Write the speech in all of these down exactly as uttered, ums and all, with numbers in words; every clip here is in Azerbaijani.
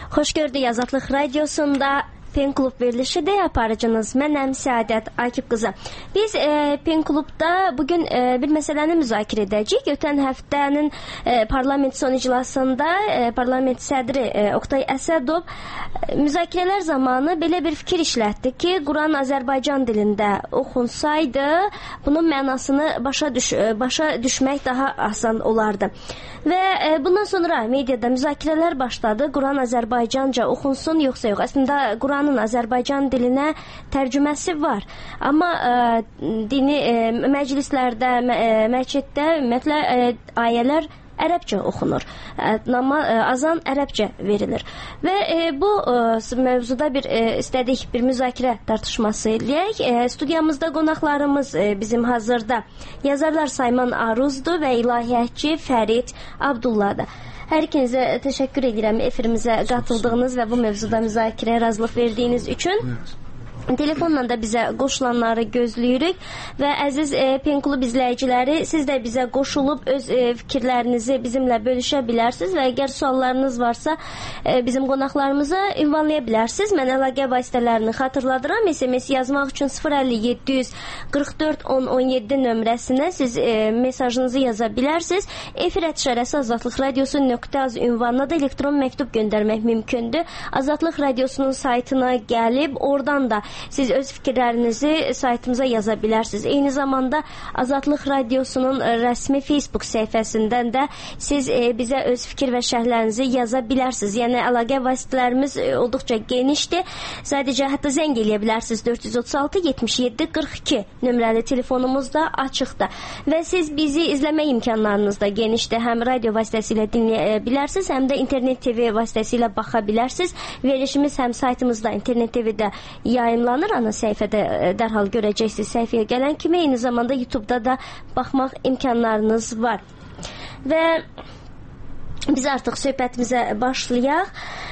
Xoş gördük Azadlıq Radiosunda Pen Klub verilişidir. Aparıcınız mənəm Səadət Akif qızı. Biz e, Pen Klubda bugün e, bir məsələni müzakirə edəcəyik. Ötən həftənin e, parlament son iclasında e, parlament sədri e, Oqtay Əsədov e, müzakirələr zamanı belə bir fikir işlətdi ki, Quran Azərbaycan dilində oxunsaydı, bunun mənasını başa, düş başa düşmək daha asan olardı. Və e, bundan sonra mediada müzakirələr başladı. Quran Azərbaycanca oxunsun yoxsa yox. Əslində Quranın Azərbaycan dilinə tərcüməsi var. Amma e, dini e, məclislərdə, e, məsciddə ümumiyyətlə e, ayələr ərəbcə oxunur. Nama, azan ərəbcə verilir. Və e, bu e, mövzuda bir e, istədik bir müzakirə tartışması eləyək. E, studiyamızda qonaqlarımız e, bizim hazırda yazarlar Sayman Aruzdur və ilahiyyatçı Fərid Abdullahdır. Hər ikinizə təşəkkür edirəm efirimizə qatıldığınız və bu mövzuda müzakirəyə razılıq verdiyiniz üçün. Telefonla da bizə qoşulanları gözləyirik və əziz e, Pen Klub izləyiciləri, siz də bizə qoşulub öz e, fikirlərinizi bizimlə bölüşə bilərsiniz və əgər suallarınız varsa e, bizim qonaqlarımıza ünvanlaya bilərsiniz. Mən əlaqə vasitələrini xatırladıram. S M S yazmaq üçün sıfır əlli yeddi yüz qırx dörd on on yeddi nömrəsinə siz e, mesajınızı yaza bilərsiniz. Efir ətşərəsi azadlıq radiosu nöqtə az ünvanına da elektron məktub göndərmək mümkündür. Azadlıq radiosunun saytına gəlib oradan da siz öz fikirlərinizi saytımıza yaza bilərsiniz. Eyni zamanda Azadlıq Radiosunun rəsmi Facebook səhifəsindən də siz e, bizə öz fikir və şərhlərinizi yaza bilərsiniz. Yəni əlaqə vasitələrimiz e, olduqca genişdir. Sadəcə hətta zəng eləyə bilərsiniz. dörd yüz otuz altı yetmiş yeddi qırx iki nömrəli telefonumuz da açıqdır. Və siz bizi izləmə imkanlarınız da genişdir. Həm radio vasitəsilə dinləyə bilərsiniz, həm də internet T V vasitəsilə baxa bilərsiniz. Verilişimiz həm saytımızda, internet T V-də yayınlanır. Ana səhifədə dərhal görəcəksiniz səhifəyə gələn kimi. Eyni zamanda YouTube-da da baxmaq imkanlarınız var. Və biz artıq söhbətimizə başlayaq.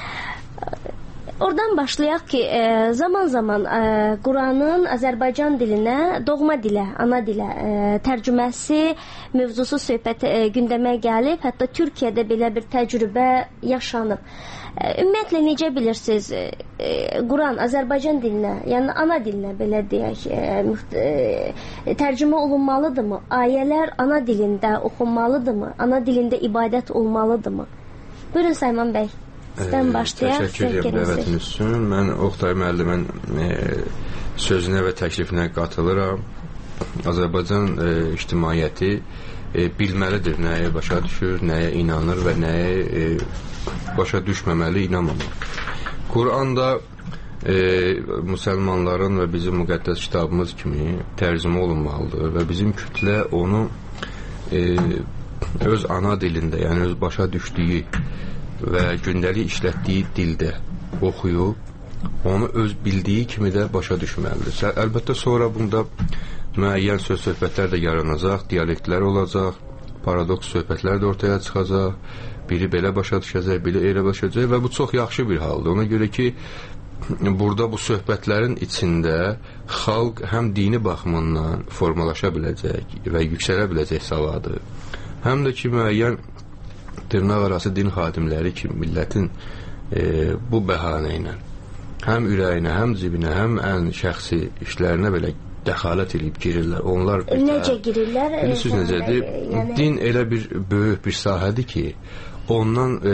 Oradan başlayaq ki, zaman zaman Quranın Azərbaycan dilinə, doğma dilə, ana dilə tərcüməsi mövzusu söhbət gündəmə gəlib. Hətta Türkiyədə belə bir təcrübə yaşanıb. Ümumiyyətlə necə bilirsiniz, Quran Azərbaycan dilinə, yəni ana dilinə belə deyək, tərcümə olunmalıdırmı? Ayələr ana dilində oxunmalıdırmı? Ana dilində ibadət olmalıdırmı? Buyurun Sayman bəy, sizdən başlayaq. Təşəkkür edirəm dəvətiniz üçün. Mən Oqtay müəllimin sözünə və təklifinə qatılıram. Azərbaycan ictimaiyyəti bilməlidir nəyə başa düşür, nəyə inanır və nəyə başa düşməməli, inanmamaq. Quranda e, müsəlmanların və bizim müqəddəs kitabımız kimi tərcümə olunmalıdır və bizim kütlə onu e, öz ana dilində, yəni öz başa düşdüyü və gündəlik işlətdiyi dildə oxuyub, onu öz bildiyi kimi də başa düşməlidir. Əlbəttə sonra bunda müəyyən söz-söhbətlər də yaranacaq, dialektlər olacaq, paradoks söhbətlər də ortaya çıxacaq. Biri belə başa düşəcək, biri elə başa düşəcək və bu çox yaxşı bir haldır. Ona görə ki, burada bu söhbətlərin içində xalq həm dini baxımından formalaşa biləcək və yüksələ biləcək savadı, həm də ki, müəyyən dırnaq arası din xadimləri ki, millətin e, bu bəhanə ilə həm ürəyinə, həm cibinə, həm ən şəxsi işlərinə belə dəxalət edib girirlər. Onlar bir necə girirlər? Bilirsiniz necədir? Yəni... Din elə bir böyük bir sahədir ki, ondan e,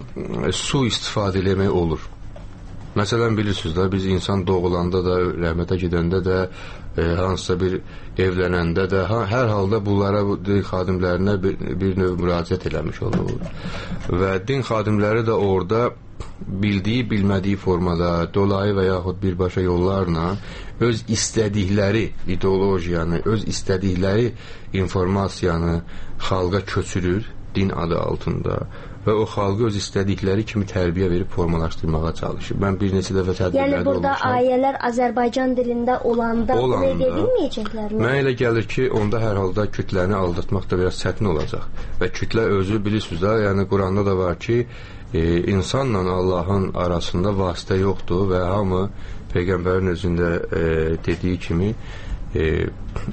su istifadə eləmək olur. Məsələn, bilirsiniz da, biz insan doğulanda da, rəhmətə gedəndə də, e, hansısa bir evlənəndə də, ha, hər halda bunlara, din xadimlərinə bir, bir növ müraciət eləmiş olur. Və din xadimləri də orada bildiyi, bilmədiyi formada, dolayı və yaxud birbaşa yollarla öz istədikləri ideolojiyanı, öz istədikləri informasiyanı xalqa köçürür din adı altında və o xalqı öz istədikləri kimi tərbiyə verib formalaşdırmağa çalışır. Mən bir neçə dəfə tədbirlərdə olmuşam. Yəni burada olmuşam. Ayələr Azərbaycan dilində olanda bunu edə bilməyəcəklərmi? Mənə elə gəlir ki, onda hər halda kütləni aldatmaq da biraz çətin olacaq. Və kütlə özü bilirsiniz da, yəni Quranda da var ki, e, insanla Allahın arasında vasitə yoxdur və hamı Peyğəmbərin özündə e, dediyi kimi e,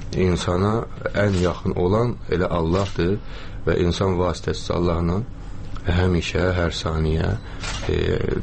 insana ən yaxın olan elə Allahdır və insan vasitəsiz Allahla həmişə, hər saniyə e,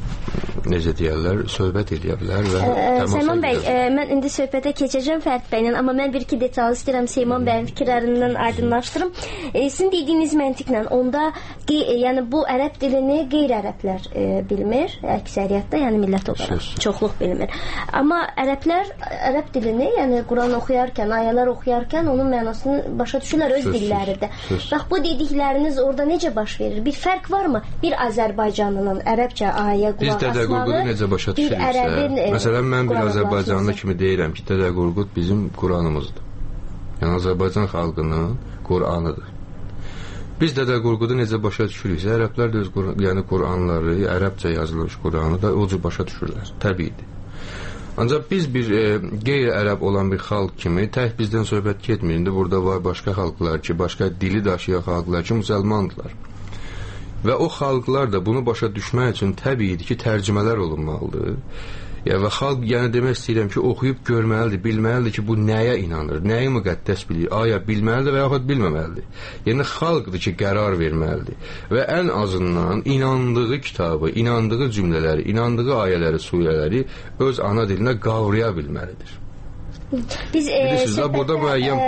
necə deyərlər, söhbət eləyə bilər və təmas Seyman bəy, e, mən indi söhbətə keçəcəm Fərid bəylə, amma mən bir-iki detal istəyirəm Seyman bəyin fikirlərindən aydınlaşdırım. E, sizin dediyiniz məntiqlə onda qey, e, yəni bu ərəb dilini qeyri-ərəblər e, bilmir, əksəriyyətdə, yəni millət olaraq Söz. çoxluq bilmir. Amma ərəblər ərəb dilini, yəni Quran oxuyarkən, ayələr oxuyarkən onun mənasını başa düşürlər öz Söz. dillərində. Söz. Bax bu dedikləriniz orada necə baş verir? Bir fərq varmı? Bir Azərbaycanlının ərəbcə ayə qulaq asmağı, Qurqudu necə başa düşürüksə, məsələn, mən bir Azərbaycanlı kimi deyirəm ki, Dədə Qorqud bizim Quranımızdır. Yəni, Azərbaycan xalqının Quranıdır. Biz Dədə Qorqudu necə başa düşürüksə, ərəblər də öz yəni, Quranları, ərəbcə yazılmış Quranı da o cür başa düşürlər, təbiidir. Ancaq biz bir e, qeyri-ərəb olan bir xalq kimi, tək bizdən söhbət getmir. İndi burada var başqa xalqlar ki, başqa dili daşıyan xalqlar ki, müsəlmandırlar. Və o xalqlar da bunu başa düşmək üçün təbiidir ki, tərcümələr olunmalıdır. Ya, və xalq, yəni demək istəyirəm ki, oxuyub görməlidir, bilməlidir ki, bu nəyə inanır, nəyi müqəddəs bilir, aya bilməlidir və yaxud bilməməlidir. Yəni, xalqdır ki, qərar verməlidir və ən azından inandığı kitabı, inandığı cümlələri, inandığı ayələri, surələri öz ana dilinə qavraya bilməlidir. Biz e, bilirsiniz, burada müəyyən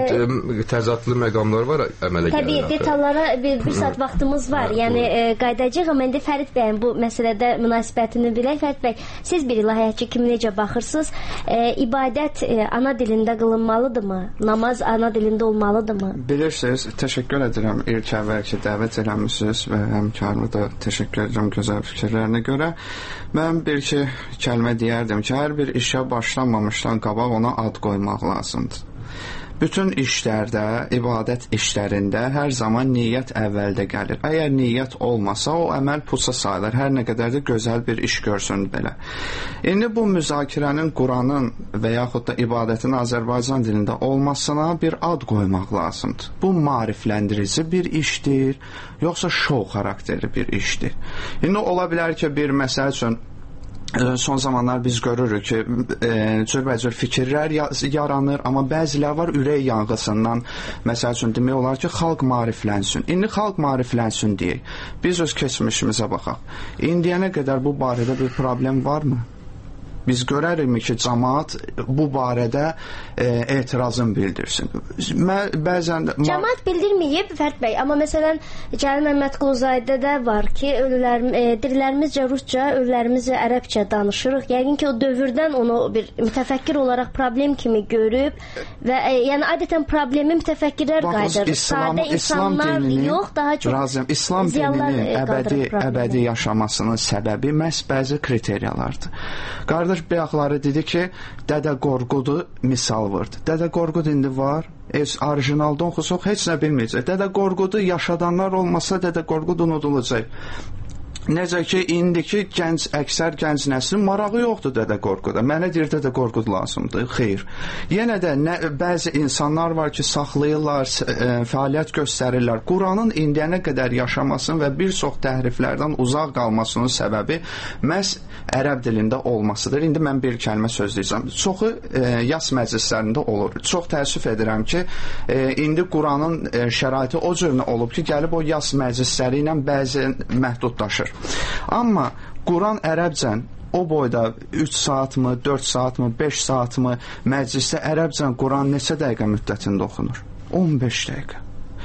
e, təzadlı məqamlar var əmələ gəlir. Təbii, detallara bir, bir saat vaxtımız var. Yəni e, qaydacaq, amma indi Fərid bəyin bu məsələdə münasibətini bilək. Fərid bəy, siz bir ilahiyyatçı kimi necə baxırsınız? E, ibadət e, ana dilində qılınmalıdırmı? Namaz ana dilində olmalıdırmı? Bilirsiniz, təşəkkür edirəm ilk əvvəl ki, dəvət eləmişsiniz və həmkarıma da təşəkkür edirəm gözəl fikirlərinə görə. Mən bir ki, kəlmə deyərdim ki, hər bir işə başlanmamışdan qabaq ona ad qoymaq lazımdır. Bütün işlərdə, ibadət işlərində hər zaman niyyət əvvəldə gəlir. Əgər niyyət olmasa, o əməl pusa sayılır. Hər nə qədər də gözəl bir iş görsün belə. İndi bu müzakirənin Quranın və yaxud da ibadətin Azərbaycan dilində olmasına bir ad qoymaq lazımdır. Bu maarifləndirici bir işdir, yoxsa şou xarakterli bir işdir. İndi ola bilər ki, bir məsəl üçün son zamanlar biz görürük ki, cürbəcür fikirlər yaranır, amma bəzilər var ürək yanğısından, məsəl üçün demək olar ki, xalq maariflənsin. İndi xalq maariflənsin deyək. Biz öz keçmişimizə baxaq. İndiyənə qədər bu barədə bir problem varmı? Biz görərikmi ki, cəmaat bu barədə e, etirazın bildirsin. Mən, bəzən... Cəmaat bildirməyib, Fərid bəy, amma məsələn, Cəlil Məmmədquluzaydə də var ki, ölülər, e, dirilərimizcə rusca, ölülərimizcə ərəbcə danışırıq. Yəqin ki, o dövrdən onu bir mütəfəkkir olaraq problem kimi görüb və e, yəni adətən problemi mütəfəkkirlər qaydır. Sadə insanlar dinini, yox, daha çox razıyam, İslam dininin əbədi, əbədi yaşamasının səbəbi məhz bəzi kriteriyalardır. Qardaş bəyaqları dedi ki, Dədə Qorqudu misal vurdu. Dədə Qorqud indi var, heç orijinalda oxusuq, heç nə bilməyəcək. Dədə Qorqudu yaşadanlar olmasa Dədə Qorqud unudulacaq. Necə ki, indiki gənc, əksər gənc nəslin marağı yoxdur Dədə Qorquda. Mənə deyir Dədə Qorqud lazımdır. Xeyr. Yenə də nə, bəzi insanlar var ki, saxlayırlar, e, fəaliyyət göstərirlər. Quranın indiyənə qədər yaşamasının və bir çox təhriflərdən uzaq qalmasının səbəbi məhz ərəb dilində olmasıdır. İndi mən bir kəlmə söz deyəcəm. Çoxu e, yas məclislərində olur. Çox təəssüf edirəm ki, e, indi Quranın e, şəraiti o cürünə olub ki, gəlib o yas məclisləri ilə bəzi məhdudlaşır. Amma Quran ərəbcən o boyda üç saatmı, dörd saatmı, beş saatmı məclisdə ərəbcən Quran neçə dəqiqə müddətində oxunur? on beş dəqiqə.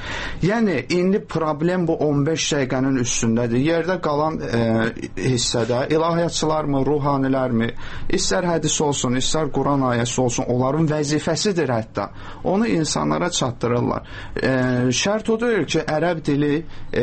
Yəni, indi problem bu on beş dəqiqənin üstündədir. Yerdə qalan e, hissədə ilahiyyatçılarmı, ruhanilərmi, istər hədis olsun, istər Quran ayəsi olsun, onların vəzifəsidir hətta. Onu insanlara çatdırırlar. E, şərt odur ki, ərəb dili e,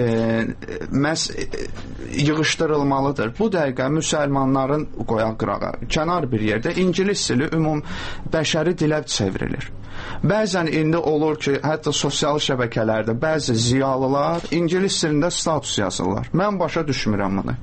məhz e, yığışdırılmalıdır. Bu dəqiqə müsəlmanların qoyaq qırağa, kənar bir yerdə ingilis dili ümum bəşəri dilə çevrilir. Bəzən indi olur ki, hətta sosial şəbəkələrdə bəzi ziyalılar ingilis dilində status yazırlar. Mən başa düşmürəm bunu.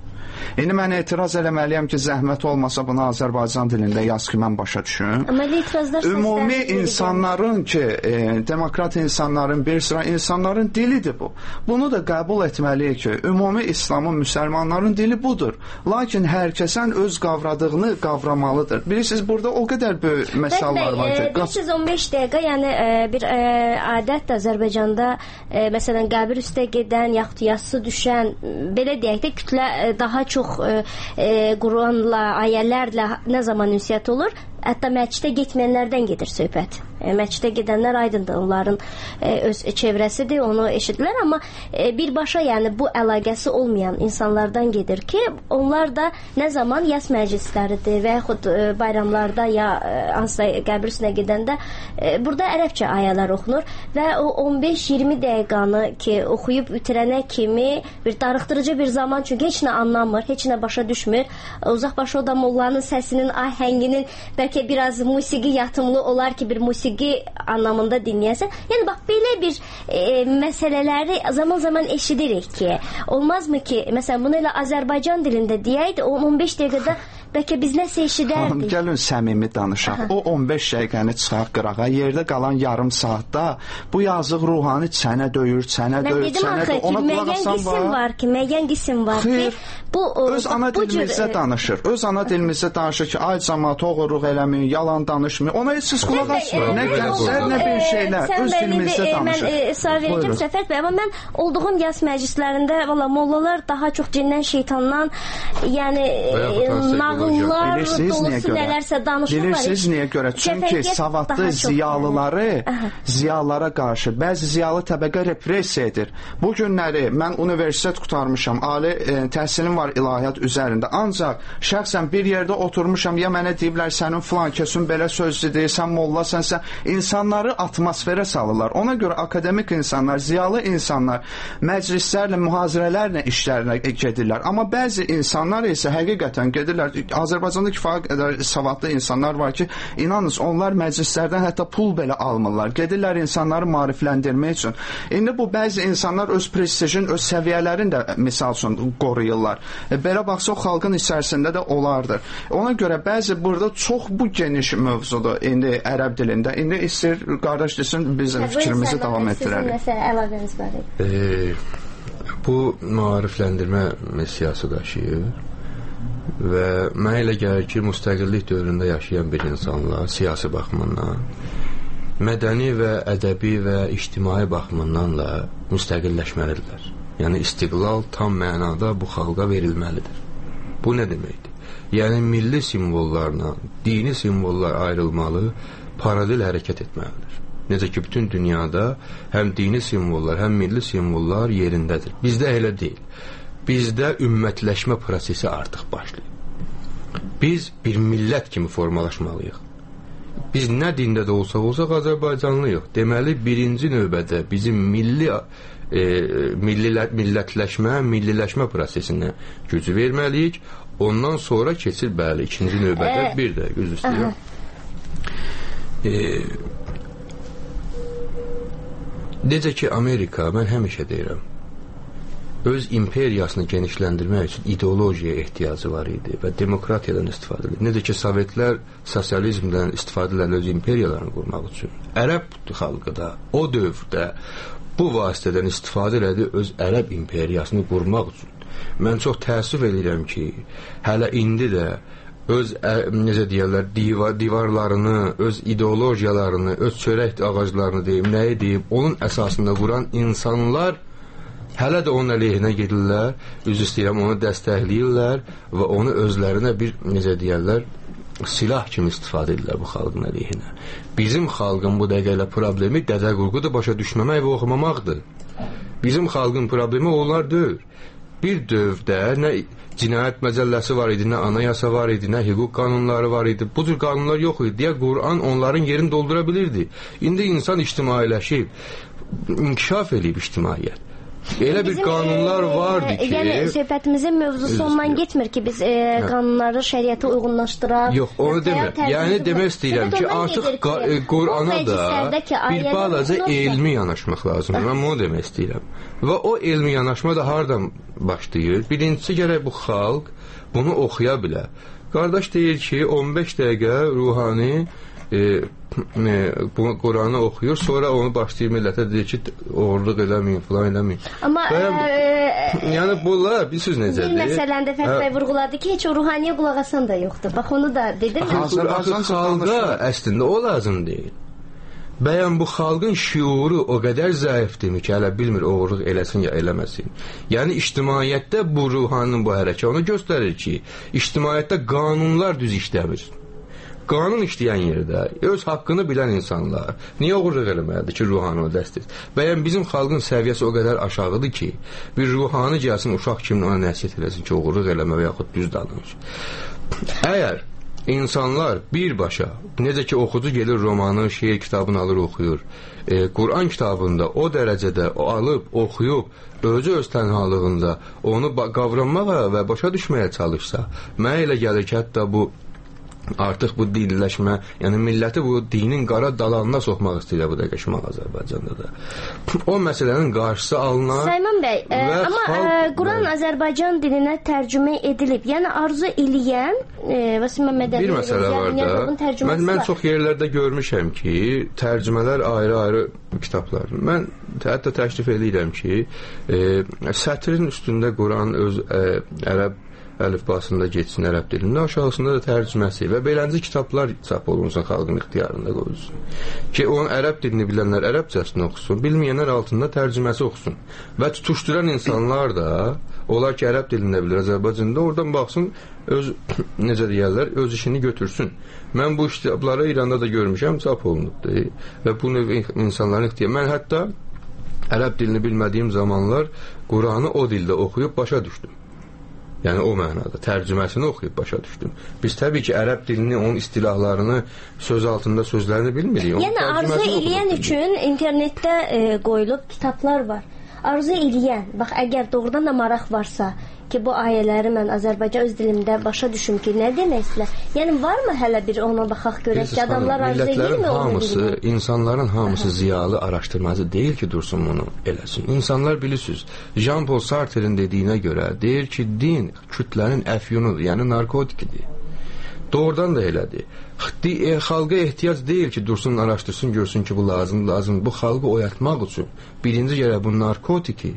İndi mən etiraz eləməliyəm ki, zəhmət olmasa bunu Azərbaycan dilində yaz ki, mən başa düşüm. Amma etirazlar ümumi insanların ki, e, demokrat insanların, bir sıra insanların dilidir bu. Bunu da qəbul etməliyik ki, ümumi İslamın, müsəlmanların dili budur. Lakin hər kəsən öz qavradığını qavramalıdır. Bilirsiniz, burada o qədər böyük məsələlər var ki. beş yüz on beş dəqiqə, yəni e, bir e, adət Azərbaycanda e, məsələn qəbir üstə gedən, yaxud yassı düşən, belə deyək də kütlə e, daha çox e, e, Quranla, ayələrlə nə zaman ünsiyyət olur? Hətta məscidə getməyənlərdən gedir söhbət. E, məscidə gedənlər aydındır, onların e, öz çevrəsidir, onu eşidirlər, amma e, birbaşa yəni bu əlaqəsi olmayan insanlardan gedir ki, onlar da nə zaman yas məclisləridir və yaxud e, bayramlarda ya e, hansısa qəbir üstünə gedəndə e, burada ərəbcə ayələr oxunur və o on beş iyirmi dəqiqanı ki, oxuyub bitirənə kimi bir darıxdırıcı bir zaman, çünki heç nə anlamır, heç nə başa düşmür. Uzaq başı o da mollanın səsinin, ahənginin bəlkə biraz musiqi yatımlı olar ki, bir musiqi anlamında dinləyəsən. Yəni bax, belə bir e, məsələləri zaman-zaman eşidirik ki, olmazmı ki, məsələn, bunu elə Azərbaycan dilində deyəydi, on on beş dəqiqədə bəlkə biz nəsə eşidərdik. Gəlin səmimi danışaq. Aha. O on beş dəqiqəni çıxaq qırağa, yerdə qalan yarım saatda bu yazıq ruhani çənə döyür, çənə döyür, çənə döyür. Ona qulaq asan var. var ki, müəyyən qism var Xeyr. ki, bu öz ana dilimizdə cür, danışır. Öz ana dilimizdə danışır ki, ay cəmaət oğurluq eləməyin, yalan danışmayın. Ona heç siz qulaq asmır. Nə gənclər, nə bir şeylər. Öz dilimizdə danışır. Mən sağ verəcəm Səfər bəy, amma mən olduğum yas məclislərində valla mollalar daha çox cindən, şeytandan, yəni nağıllar dolusu nələrsə danışırlar. Bilirsiniz niyə görə? Çünki savadlı ziyalıları ziyalılara qarşı bəzi ziyalı təbəqə repressiya edir. Bu günləri mən universitet qutarmışam, ali e, təhsilim var ilahiyyat üzərində. Ancaq şəxsən bir yerdə oturmuşam, ya mənə deyiblər sənin filan kəsin belə sözdür, sən mollasan, sən insanları atmosferə salırlar. Ona görə akademik insanlar, ziyalı insanlar məclislərlə, mühazirələrlə işlərinə gedirlər. Amma bəzi insanlar isə həqiqətən gedirlər. Azərbaycanda kifayət qədər savadlı insanlar var ki, inanınız, onlar məclislərdən hətta pul belə almırlar. Gedirlər insanları maarifləndirmək üçün. İndi bu bəzi insanlar öz prestijin, öz səviyyələrini də misal üçün qoruyurlar. E, belə baxsa, o xalqın içərisində də olardır. Ona görə bəzi burada çox bu geniş mövzudur indi ərəb dilində. İndi istəyir, qardaş desin, biz fikrimizi davam etdirərik. Sizin məsələ əlavəniz var idi. E, bu maarifləndirmə missiyası daşıyır və mənə elə gəlir ki, müstəqillik dövründə yaşayan bir insanlar siyasi baxımından, mədəni və ədəbi və ictimai baxımından da müstəqilləşməlidirlər. Yəni istiqlal tam mənada bu xalqa verilməlidir. Bu nə deməkdir? Yəni milli simvollarla dini simvollar ayrılmalı, paralel hərəkət etməlidir. Necə ki, bütün dünyada həm dini simvollar, həm milli simvollar yerindədir. Bizdə elə deyil. Bizdə ümmətləşmə prosesi artıq başlayır. Biz bir millət kimi formalaşmalıyıq. Biz nə dində də olsaq olsaq Azərbaycanlıyıq. Deməli, birinci növbədə bizim milli e, millilət, millətləşmə, milliləşmə prosesinə gücü verməliyik. Ondan sonra keçir, bəli, ikinci növbədə e, bir də göz üstəyəm. E, necə ki, Amerika, mən həmişə deyirəm, öz imperiyasını genişləndirmək üçün ideologiyaya ehtiyacı var idi və demokratiyadan istifadə edir. Necə ki, Sovetlər sosializmdən istifadə edirlər öz imperiyalarını qurmaq üçün. Ərəb xalqı da o dövrdə bu vasitədən istifadə elədi öz ərəb imperiyasını qurmaq üçün. Mən çox təəssüf edirəm ki, hələ indi də öz, ə, necə deyərlər, divar, divarlarını, öz ideologiyalarını, öz çörək ağaclarını deyim, nəyi deyim, onun əsasında quran insanlar hələ də onun əleyhinə gedirlər, üzr istəyirəm, onu dəstəkləyirlər və onu özlərinə bir, necə deyərlər, silah kimi istifadə edirlər bu xalqın əleyhinə. Bizim xalqın bu dəqiqələ problemi Dədə Qorqudu başa düşməmək və oxumamaqdır. Bizim xalqın problemi onlar deyil. Bir dövrdə nə cinayət məcəlləsi var idi, nə anayasa var idi, nə hüquq qanunları var idi. Bu cür qanunlar yox idi deyə Quran onların yerini doldura bilirdi. İndi insan ictimailəşib, inkişaf edib ictimaiyyət. Elə bir qanunlar vardı ki... Yəni, söhbətimizin mövzusu ondan getmir ki, biz e, qanunları şəriətə uyğunlaşdıraq. Yox, onu demir. Yəni, demək istəyirəm ki, artıq Qur'ana da bir balaca elmi yanaşmaq lazımdır. Mən bunu demək istəyirəm. Və o elmi yanaşma da haradan başlayır? Birincisi, gərək bu xalq bunu oxuya bilər. Qardaş deyir ki, on beş dəqiqə ruhani e, e, Qur'anı oxuyur, sonra onu başlayır millətə deyir ki, oğurluq eləməyin, filan eləməyin. Amma və, e, yəni bunlar bir söz necədir? Bir məsələndə Fəth bəy vurğuladı ki, heç o ruhaniyə qulaq asan da yoxdur. Bax, onu da dedim. Azərbaycan xalqa əslində o lazım deyil. Bəyən bu xalqın şiuru o qədər zəifdir ki, hələ bilmir oğurluq eləsin ya eləməsin. Yəni, ictimaiyyətdə bu ruhanın bu hərəkə onu göstərir ki, ictimaiyyətdə qanunlar düz işləmir. Qanun işləyən yerdə öz haqqını bilən insanlar niyə oğurluq eləməlidir ki, ruhanı dəstir? Bəyən bizim xalqın səviyyəsi o qədər aşağıdır ki, bir ruhanı gəlsin, uşaq kimi ona nəsiyyət eləsin ki, oğurluq eləmə və yaxud düz danış. Əgər İnsanlar birbaşa, necə ki oxucu gelir romanı, şeir kitabını alır, oxuyur. E, Qur'an kitabında o dərəcədə o alıb, oxuyub, özü öz tənhalığında onu qavranmağa və başa düşməyə çalışsa, mənə elə gəlir ki, hətta bu artıq bu dilləşmə, yəni milləti bu dinin qara dalanına soxmaq istəyirlər bu dəqiqə Şimal Azərbaycanda da. O məsələnin qarşısı alınar. Sayman bəy, e, amma xalq, e, Quran Azərbaycan dilinə tərcümə edilib. Yəni arzu eləyən e, Vasim Məmmədəli bir məsələ var da. Mən, mən çox yerlərdə görmüşəm ki, tərcümələr ayrı-ayrı kitablar. Mən hətta təklif edirəm ki, e, sətrin üstündə Quran öz e, ərəb əlifbasında geçsin ərəb dilində, aşağısında da tərcüməsi və beləncə kitablar çap olunsun, xalqın ixtiyarında qoyulsun. Ki, onun ərəb dilini bilənlər ərəbcəsini oxusun, bilməyənlər altında tərcüməsi oxusun. Və tutuşduran insanlar da, onlar ki, ərəb dilində bilir, Azərbaycanda, oradan baxsın, öz, necə deyərlər, öz işini götürsün. Mən bu kitabları İranda da görmüşəm, çap olunubdur. Və bu növ insanların ixtiyarı. Mən hətta ərəb dilini bilmədiyim zamanlar Quranı o dildə oxuyub başa düşdüm. Yəni o mənada tərcüməsini oxuyub başa düşdüm. Biz təbii ki, ərəb dilini, onun istilahlarını, söz altında sözlərini bilmirik. Yəni arzu eləyən üçün internetdə e, qoyulub kitablar var. Arzu eləyən, bax, əgər doğrudan da maraq varsa ki, bu ayələri mən Azərbaycan öz dilimdə başa düşüm ki, nə demək istəyirlər? Yəni, varmı hələ bir ona baxaq görək ki, adamlar arzu edirmi onu bilmək? İnsanların hamısı ziyalı araşdırmacı deyil ki, dursun bunu eləsin. İnsanlar bilirsiniz, Jean-Paul Sartre'in dediyinə görə deyir ki, din kütlənin əfyunudur, yəni narkotikidir. Doğrudan da elədir. Xalqa ehtiyac deyil ki, dursun, araşdırsın, görsün ki, bu lazım, lazım. Bu xalqı oyatmaq üçün birinci gərək bu narkotiki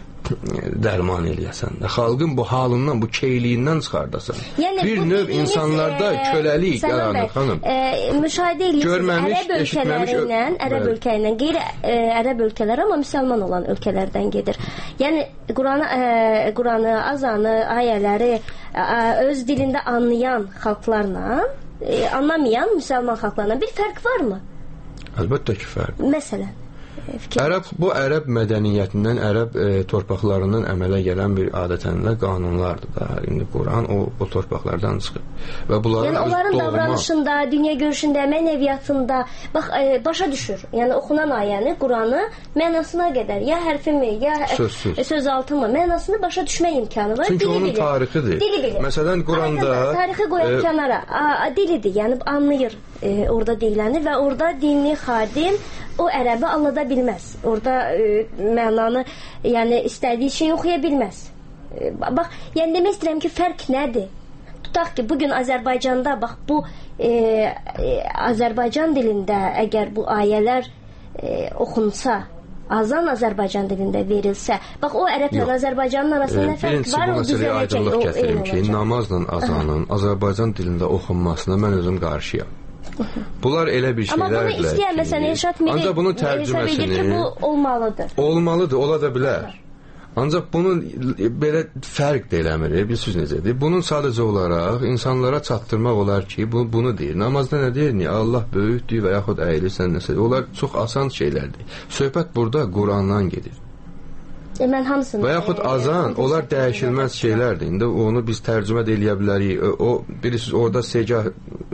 dərman eləyəsən də. Xalqın bu halından, bu keyliyindən çıxardasan. Yəni, bir növ insanlarda e, köləlik yaranır, xanım. E, müşahidə edirsiniz, ərəb ölkələrindən, ərəb ölkələrindən, qeyri e, ərəb ölkələr, amma müsəlman olan ölkələrdən gedir. Yəni, Quranı, e, Quranı, azanı, ayələri e, öz dilində anlayan xalqlarla, e, anlamayan müsəlman xalqlarla bir fərq varmı? Əlbəttə ki, fərq. Məsələn? Fikir. Ərəb, bu ərəb mədəniyyətindən, ərəb e, torpaqlarından əmələ gələn bir adətənlə qanunlardır da. İndi Quran o, o torpaqlardan çıxır. Və bunların yəni onların doğma... davranışında, dünya görüşündə, mənəviyyatında bax, e, başa düşür. Yəni oxunan ayəni, Quranı mənasına qədər, ya hərfimi, ya söz, e, söz altımı, mənasını başa düşmə imkanı var. Çünki dili onun bilir. tarixidir. Dili bilir. Məsələn, Quranda... Tarixi qoyaq e... kənara. A, a, dilidir, yəni anlayır e, orada deyiləni və orada dinli xadim o ərəbi anlada bilməz. Orada e, mənanı, yəni istədiyi şeyi oxuya bilməz. E, bax, yəni demək istəyirəm ki, fərq nədir? Tutaq ki, bugün Azərbaycanda, bax, bu e, e, Azərbaycan dilində əgər bu ayələr e, oxunsa, azan Azərbaycan dilində verilsə, bax, o ərəblə Azərbaycanın arasında e, fərq var, o düzələcək. Aydınlıq gətirim ki, namazla azanın Azərbaycan dilində oxunmasına mən özüm qarşıyam. Bunlar elə bir şeylərdir. Amma bunu istəyən, məsələn, Elşad Miri ancaq bunun tərcüməsini ki, bu olmalıdır. Olmalıdır, ola da bilər. Ancaq bunun belə fərq də eləmir, bilirsiniz necədir? Bunun sadəcə olaraq insanlara çatdırmaq olar ki, bu, bunu deyir. Namazda nə deyir? Niyə? Allah böyükdür və yaxud əyilirsən nəsə. Onlar çox asan şeylərdir. Söhbət burada Qurandan gedir. E, mən hamısını... Və yaxud azan, e, onlar dəyişilməz şeylərdir. İndi onu biz tərcümə də eləyə bilərik. O, bilirsiniz, orada segah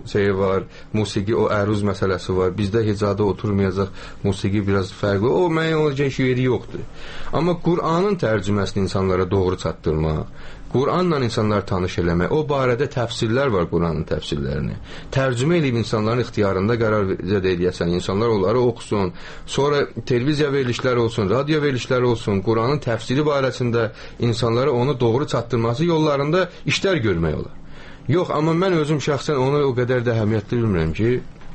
şeyi var, musiqi, o əruz məsələsi var. Bizdə hecada oturmayacaq, musiqi biraz fərqli. O müəyyən olacaq yeri yoxdur. Amma Qur'anın tərcüməsini insanlara doğru çatdırmaq, Qur'anla insanlar tanış eləmək, o barədə təfsirlər var, Qur'anın təfsirlərini. Tərcümə edib insanların ixtiyarında qərar edəcəksən, insanlar onları oxusun, sonra televiziya verilişləri olsun, radio verilişləri olsun, Qur'anın təfsiri barəsində insanlara onu doğru çatdırması yollarında işlər görmək olar. Yox, amma mən özüm şəxsən onu o qədər də əhəmiyyətli bilmirəm ki,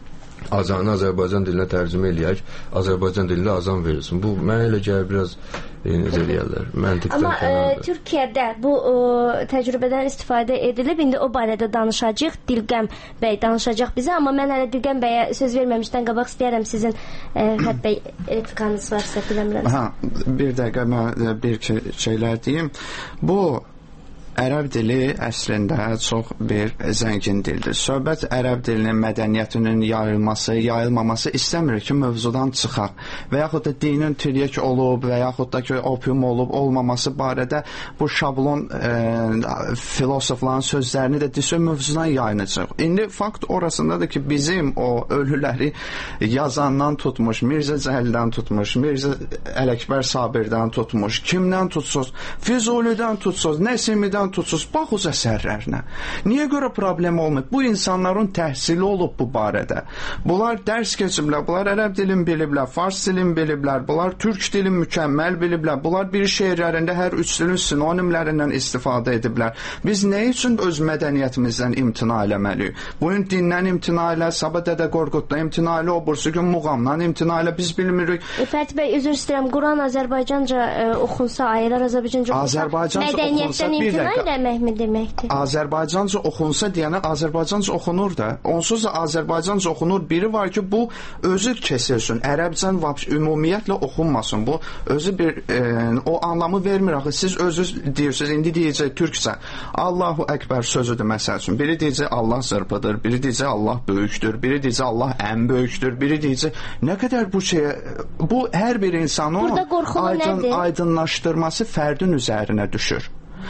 azanı Azərbaycan dilinə tərcümə eləyək, Azərbaycan dilində azan verilsin. Bu, mən elə gəlir biraz e, necə deyərlər, məntiqdən amma kənardır. Amma Türkiyədə bu e, təcrübədən istifadə edilib, indi o barədə danışacaq, Dilqəm bəy danışacaq bizə, amma mən hələ Dilqəm bəyə söz verməmişdən qabaq istəyərəm sizin e, Fət bəy replikanız varsa biləmirəm. Hə, bir dəqiqə mən bir şeylər deyim. Bu ərəb dili əslində çox bir zəngin dildir. Söhbət ərəb dilinin mədəniyyətinin yayılması, yayılmaması istəmir ki, mövzudan çıxaq. Və yaxud da dinin tiryək olub və yaxud da ki, opium olub, olmaması barədə bu şablon e, filosofların sözlərini də desə mövzudan yayınacaq. İndi fakt orasındadır ki, bizim o ölüləri yazandan tutmuş, Mirzə Cəhildən tutmuş, Mirzə Ələkbər Sabirdən tutmuş, kimdən tutsuz, Füzulidən tutsuz, Nəsimidən tutsuz, baxız əsərlərinə. Niyə görə problem olmayıb? Bu insanların təhsili olub bu barədə. Bunlar dərs keçiblər, bunlar ərəb dilin biliblər, fars dilin biliblər, bunlar türk dilin mükəmməl biliblər, bunlar bir şeirlərində hər üç dilin sinonimlərindən istifadə ediblər. Biz nə üçün öz mədəniyyətimizdən imtina eləməliyik? Bugün dindən imtina elə, Sabah Dədə Qorquddan imtina elə, o bursu gün muğamdan imtina elə, biz bilmirik. Fəthi bəy, üzr istəyirəm, Quran Azərbaycanca e, oxunsa, ayələr Azərbaycanca oxunsa, Azərbaycanca mədəniyyətdən imtina eləmək mi deməkdir? Azərbaycanca oxunsa deyənə Azərbaycanca oxunur da. Onsuz da Azərbaycanca oxunur. Biri var ki, bu özü kesilsin. Ərəbcan ümumiyyətlə oxunmasın. Bu özü bir e, o anlamı vermir axı. Siz özünüz deyirsiniz, indi deyəcək türksə. Allahu Əkbər sözüdür məsəl üçün. Biri deyəcək Allah zırpıdır, biri deyəcək Allah böyükdür, biri deyəcək Allah ən böyükdür, biri deyəcək nə qədər bu şeyə, bu hər bir insanın aydın, aydınlaşdırması fərdin üzərinə düşür.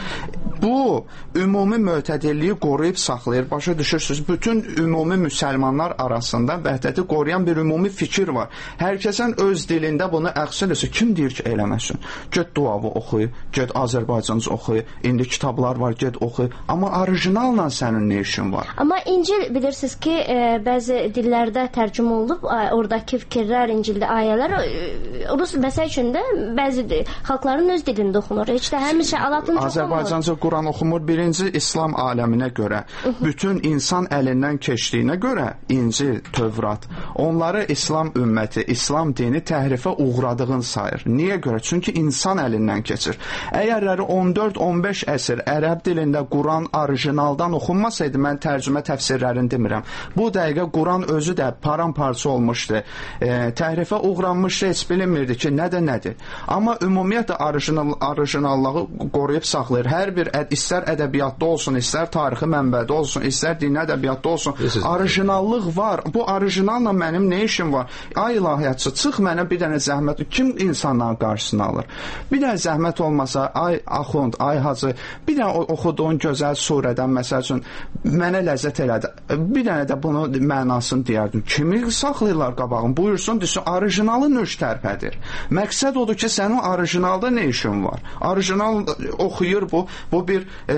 Bu ümumi mötədilliyi qoruyub saxlayır. Başa düşürsünüz, bütün ümumi müsəlmanlar arasında vəhdəti qoruyan bir ümumi fikir var. Hər kəsən öz dilində bunu əks eləsə, kim deyir ki, eləməsin? Get duavı oxuy, get Azərbaycanca oxuy, indi kitablar var, get oxuy. Amma orijinalla sənin nə işin var? Amma İncil bilirsiniz ki, e, bəzi dillərdə tərcümə olunub, oradakı fikirlər, İncildə ayələr e, rus məsəl üçün də bəzi xalqların öz dilində oxunur. Heç də həmişə Alatınca oxunur. Azərbaycanca Quran oxumur. Birinci, İslam aləminə görə, bütün insan əlindən keçdiyinə görə İncil, Tövrat, onları İslam ümməti, İslam dini təhrifə uğradığını sayır. Niyə görə? Çünki insan əlindən keçir. Əgərləri on dörd on beş əsr ərəb dilində Quran orijinaldan oxunmasaydı, mən tərcümə təfsirlərini demirəm. Bu dəqiqə Quran özü də paramparça olmuşdu. E, təhrifə uğranmışdı, heç bilinmirdi ki, nə də nədir. Amma ümumiyyətlə orijinal, orijinallığı qoruyub saxlayır. Hər bir əd, istər ədəbiyyatda olsun, istər tarixi mənbədə olsun, istər dini ədəbiyyatda olsun, orijinallıq var. Bu orijinalla mənim nə işim var? Ay ilahiyyatçı, çıx mənə bir dənə zəhmət. Kim insanların qarşısını alır? Bir dənə zəhmət olmasa, ay axund, ay hacı, bir dənə oxuduğun gözəl surədən, məsəl üçün, mənə ləzzət elədi. Bir dənə də bunu mənasını deyərdim. Kimi saxlayırlar qabağın? Buyursun, desin, orijinalı nöş tərpədir. Məqsəd odur ki, sənin orijinalda nə işin var? Orijinal oxuyur bu. Bu bir e,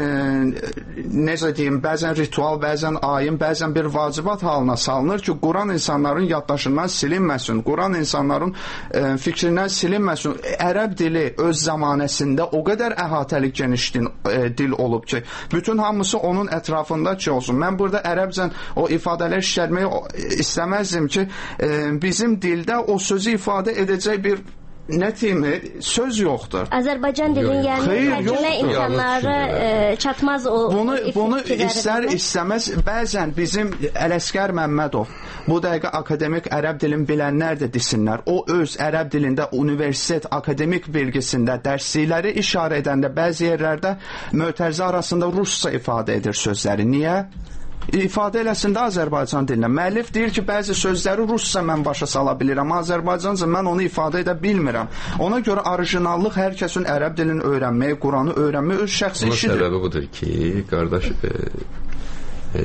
necə deyim, bəzən ritual, bəzən ayin, bəzən bir vacibat halına salınır ki, Quran insanların yaddaşından silinməsin, Quran insanların e, fikrindən silinməsin. Ərəb dili öz zamanəsində o qədər əhatəli geniş dil, e, dil olub ki, bütün hamısı onun ətrafında ki olsun. Mən burada ərəbcən o ifadələr işlətməyi istəməzdim ki, e, bizim dildə o sözü ifadə edəcək bir nə deyim, söz yoxdur. Azərbaycan dilinin yəni tərcümə imkanları e, çatmaz o. Bunu, bunu istər istəməz, bəzən bizim Ələsgər Məmmədov, bu dəqiqə akademik ərəb dilin bilənlər də desinlər, o öz ərəb dilində universitet akademik bilgisində dərslikləri işarə edəndə bəzi yerlərdə mötərizə arasında rusca ifadə edir sözləri. Niyə? İfadə eləsin də Azərbaycan dilinə. Müəllif deyir ki, bəzi sözləri rusca mən başa sala bilirəm, Azərbaycanca mən onu ifadə edə bilmirəm. Ona görə orijinallıq hər kəsin ərəb dilini öyrənməyi, Quranı öyrənməyi öz şəxsi Bunun işidir. Səbəbi budur ki, qardaş, e, e,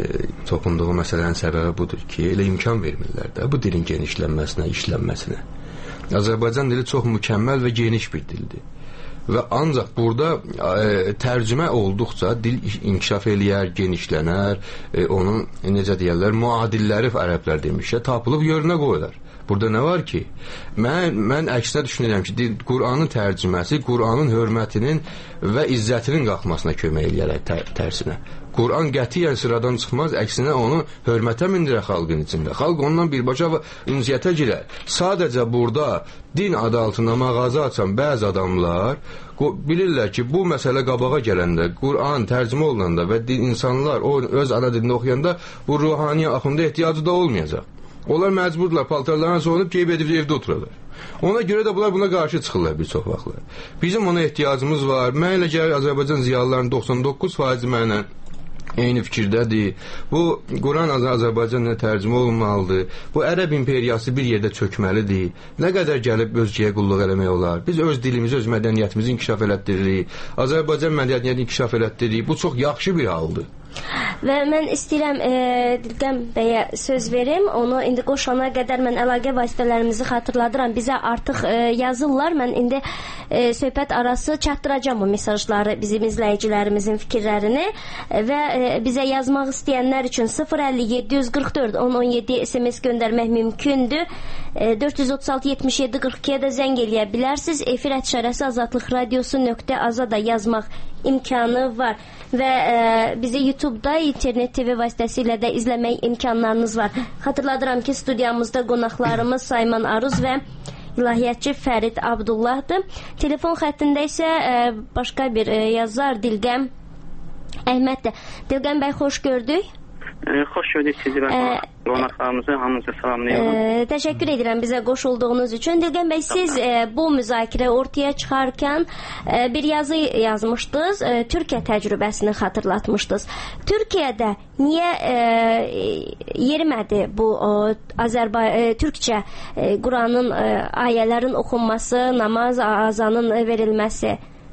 toxunduğu məsələnin səbəbi budur ki, elə imkan vermirlər də bu dilin genişlənməsinə, işlənməsinə. Azərbaycan dili çox mükəmməl və geniş bir dildir. Və ancaq burada e, tərcümə olduqca dil inkişaf eləyər, genişlənər, e, onun necə deyirlər, müadilləri ərəblər demişlər, tapılıb yerinə qoyular. Burada nə var ki, mən, mən əksinə düşünürəm ki, Qur'anın tərcüməsi Qur'anın hörmətinin və izzətinin qalxmasına kömək eləyərək tər, tərsinə. Qur'an qətiyyən sıradan çıxmaz, əksinə onu hörmətə mindirər xalqın içində. Xalq ondan birbaşa ünsiyyətə girər. Sadəcə burada din adı altında mağaza açan bəzi adamlar bilirlər ki, bu məsələ qabağa gələndə, Qur'an tərcümə olunanda və insanlar o öz ana dilində oxuyanda bu ruhani axında ehtiyacı da olmayacaq. Onlar məcburdurlar, paltarlarına soyunub, geyib edib evdə otururlar. Ona görə də bunlar buna qarşı çıxırlar bir çox vaxtlar. Bizim ona ehtiyacımız var. Mən elə gəlir Azərbaycan ziyalılarının doxsan doqquz faizi mənlə eyni fikirdədir. Bu Quran Azərbaycanla tərcümə olunmalıdır. Bu ərəb imperiyası bir yerdə çökməlidir. Nə qədər gəlib özgəyə qulluq eləmək olar. Biz öz dilimizi, öz mədəniyyətimizi inkişaf elətdiririk. Azərbaycan mədəniyyətini inkişaf elətdiririk. Bu çox yaxşı bir haldır. Və mən istəyirəm e, Dilqəm bəyə söz verim. Onu indi qoşana qədər mən əlaqə vasitələrimizi xatırladıram. Bizə artıq e, yazırlar. Mən indi e, söhbət arası çatdıracağım bu mesajları, bizim izləyicilərimizin fikirlərini e, və e, bizə yazmaq istəyənlər üçün sıfır əlli yeddi yüz qırx dörd on on yeddi S M S göndərmək mümkündür. E, dörd yüz otuz altı yetmiş yeddi qırx ikiyə də zəng eləyə bilərsiniz. Efir ətşarəsi azadlıq radiosu nöqtə aza da yazmaq imkanı var və e, bizi YouTube-da internet T V vasitəsilə də izləmək imkanlarınız var. Xatırladıram ki, studiyamızda qonaqlarımız Sayman Aruz və ilahiyyatçı Fərid Abdullahdır. Telefon xəttində isə e, başqa bir e, yazar Dilqəm Əhməddir. Dilqəm bəy, xoş gördük. E, xoş gördük sizi və qonaqlarımızı, hamınızı salamlayıram. E, təşəkkür edirəm bizə qoşulduğunuz üçün. Dilqəm bəy, siz e, bu müzakirə ortaya çıxarkən e, bir yazı yazmışdınız, e, Türkiyə təcrübəsini xatırlatmışdınız. Türkiyədə niyə e, yerimədi bu Azərbaycan e, Türkçə e, Quranın e, ayələrin oxunması, namaz, azanın verilməsi?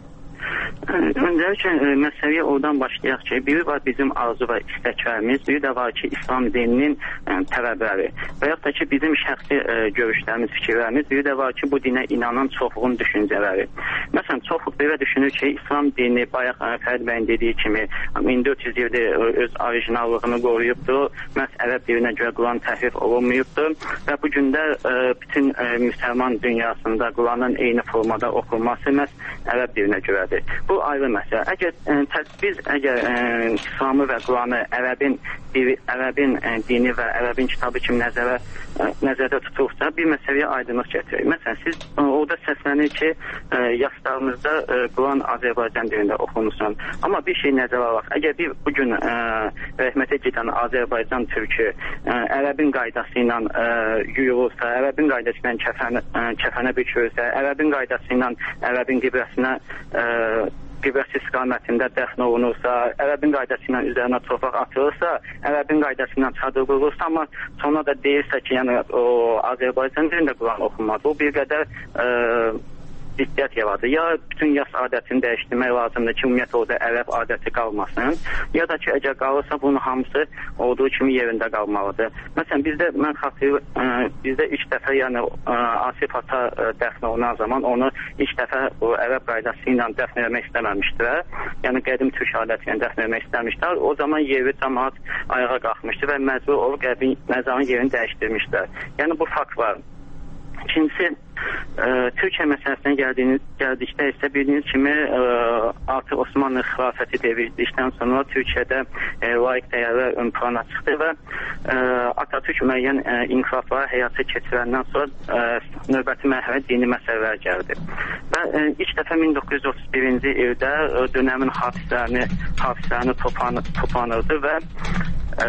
Öncəliklə e, məsələyə oradan başlayaq ki, biri var bizim arzu və istəklərimiz, biri də var ki, İslam dininin e, tələbləri və yaxud da ki, bizim şəxsi e, görüşlərimiz, fikirlərimiz, biri də var ki, bu dinə inanan çoxluğun düşüncələri. Məsələn, çoxluq belə düşünür ki, İslam dini bayaq Fərid bəyin dediyi kimi min dörd yüz ildir öz orijinallığını qoruyubdur, məhz ərəb dilinə görə Quran təhrif olunmayıbdır və bu gün də e, bütün e, müsəlman dünyasında Quranın eyni formada oxunması məhz ərəb dilinə görədir. Bu ayrı məsələ. Əgər ə, biz əgər ə, İslamı və Quranı ərəbin ərəbin ə, dini və ərəbin kitabı kimi nəzərə ə, nəzərdə tutuqsa, bir məsələyə aydınlıq gətirir. Məsələn, siz ə, orada səslənir ki, ə, yaşlarımızda ə, Quran Azərbaycan dilində oxunursan. Amma bir şey nəzərə alaq. Əgər bir bugün ə, rəhmətə gedən Azərbaycan türkü ə, ərəbin qaydası ilə ə, yuyulursa, ərəbin qaydası ilə kəfənə, ə, kəfənə bükülürsə, ərəbin qaydası ilə ərəbin qibləsinə ə, qibləsi istiqamətində dəfn olunursa, ərəbin qaydası ilə üzərinə torpaq atılırsa, ərəbin qaydası ilə çadır qurulursa, amma sonra da deyirsə ki, yəni o Azərbaycan dilində Quran oxunmadı. Bu bir qədər ə, ziddiyyət yaradır. Ya bütün yas adətini dəyişdirmək lazımdır ki, ümumiyyətlə orada ərəb adəti qalmasın, ya da ki, əgər qalırsa bunun hamısı olduğu kimi yerində qalmalıdır. Məsələn, bizdə mən xatırlayıram, bizdə ilk dəfə, yəni Asif Ata dəfn olunan zaman onu ilk dəfə o ərəb qaydası ilə dəfn etmək istəməmişdilər. Yəni qədim türk adəti ilə dəfn etmək istəmişdilər. O zaman yeri cəmaət ayağa qalxmışdı və məcbur olub qədim məzarın yerini dəyişdirmişdilər. Yəni bu fakt var. İkincisi, ə, Türkiyə məsələsinə gəldiyiniz, gəldikdə isə bildiyiniz kimi ə, artıq Osmanlı xilafəti devrildikdən sonra Türkiyədə ə, layiq dəyərlər ön plana çıxdı və ə, Atatürk müəyyən ə, inqilabları həyata keçirəndən sonra ə, növbəti mərhələ dini məsələlər gəldi. Və ə, ilk dəfə min doqquz yüz otuz birinci ildə ə, dönəmin hafizlərini, hafizlərini toplanırdı və ə,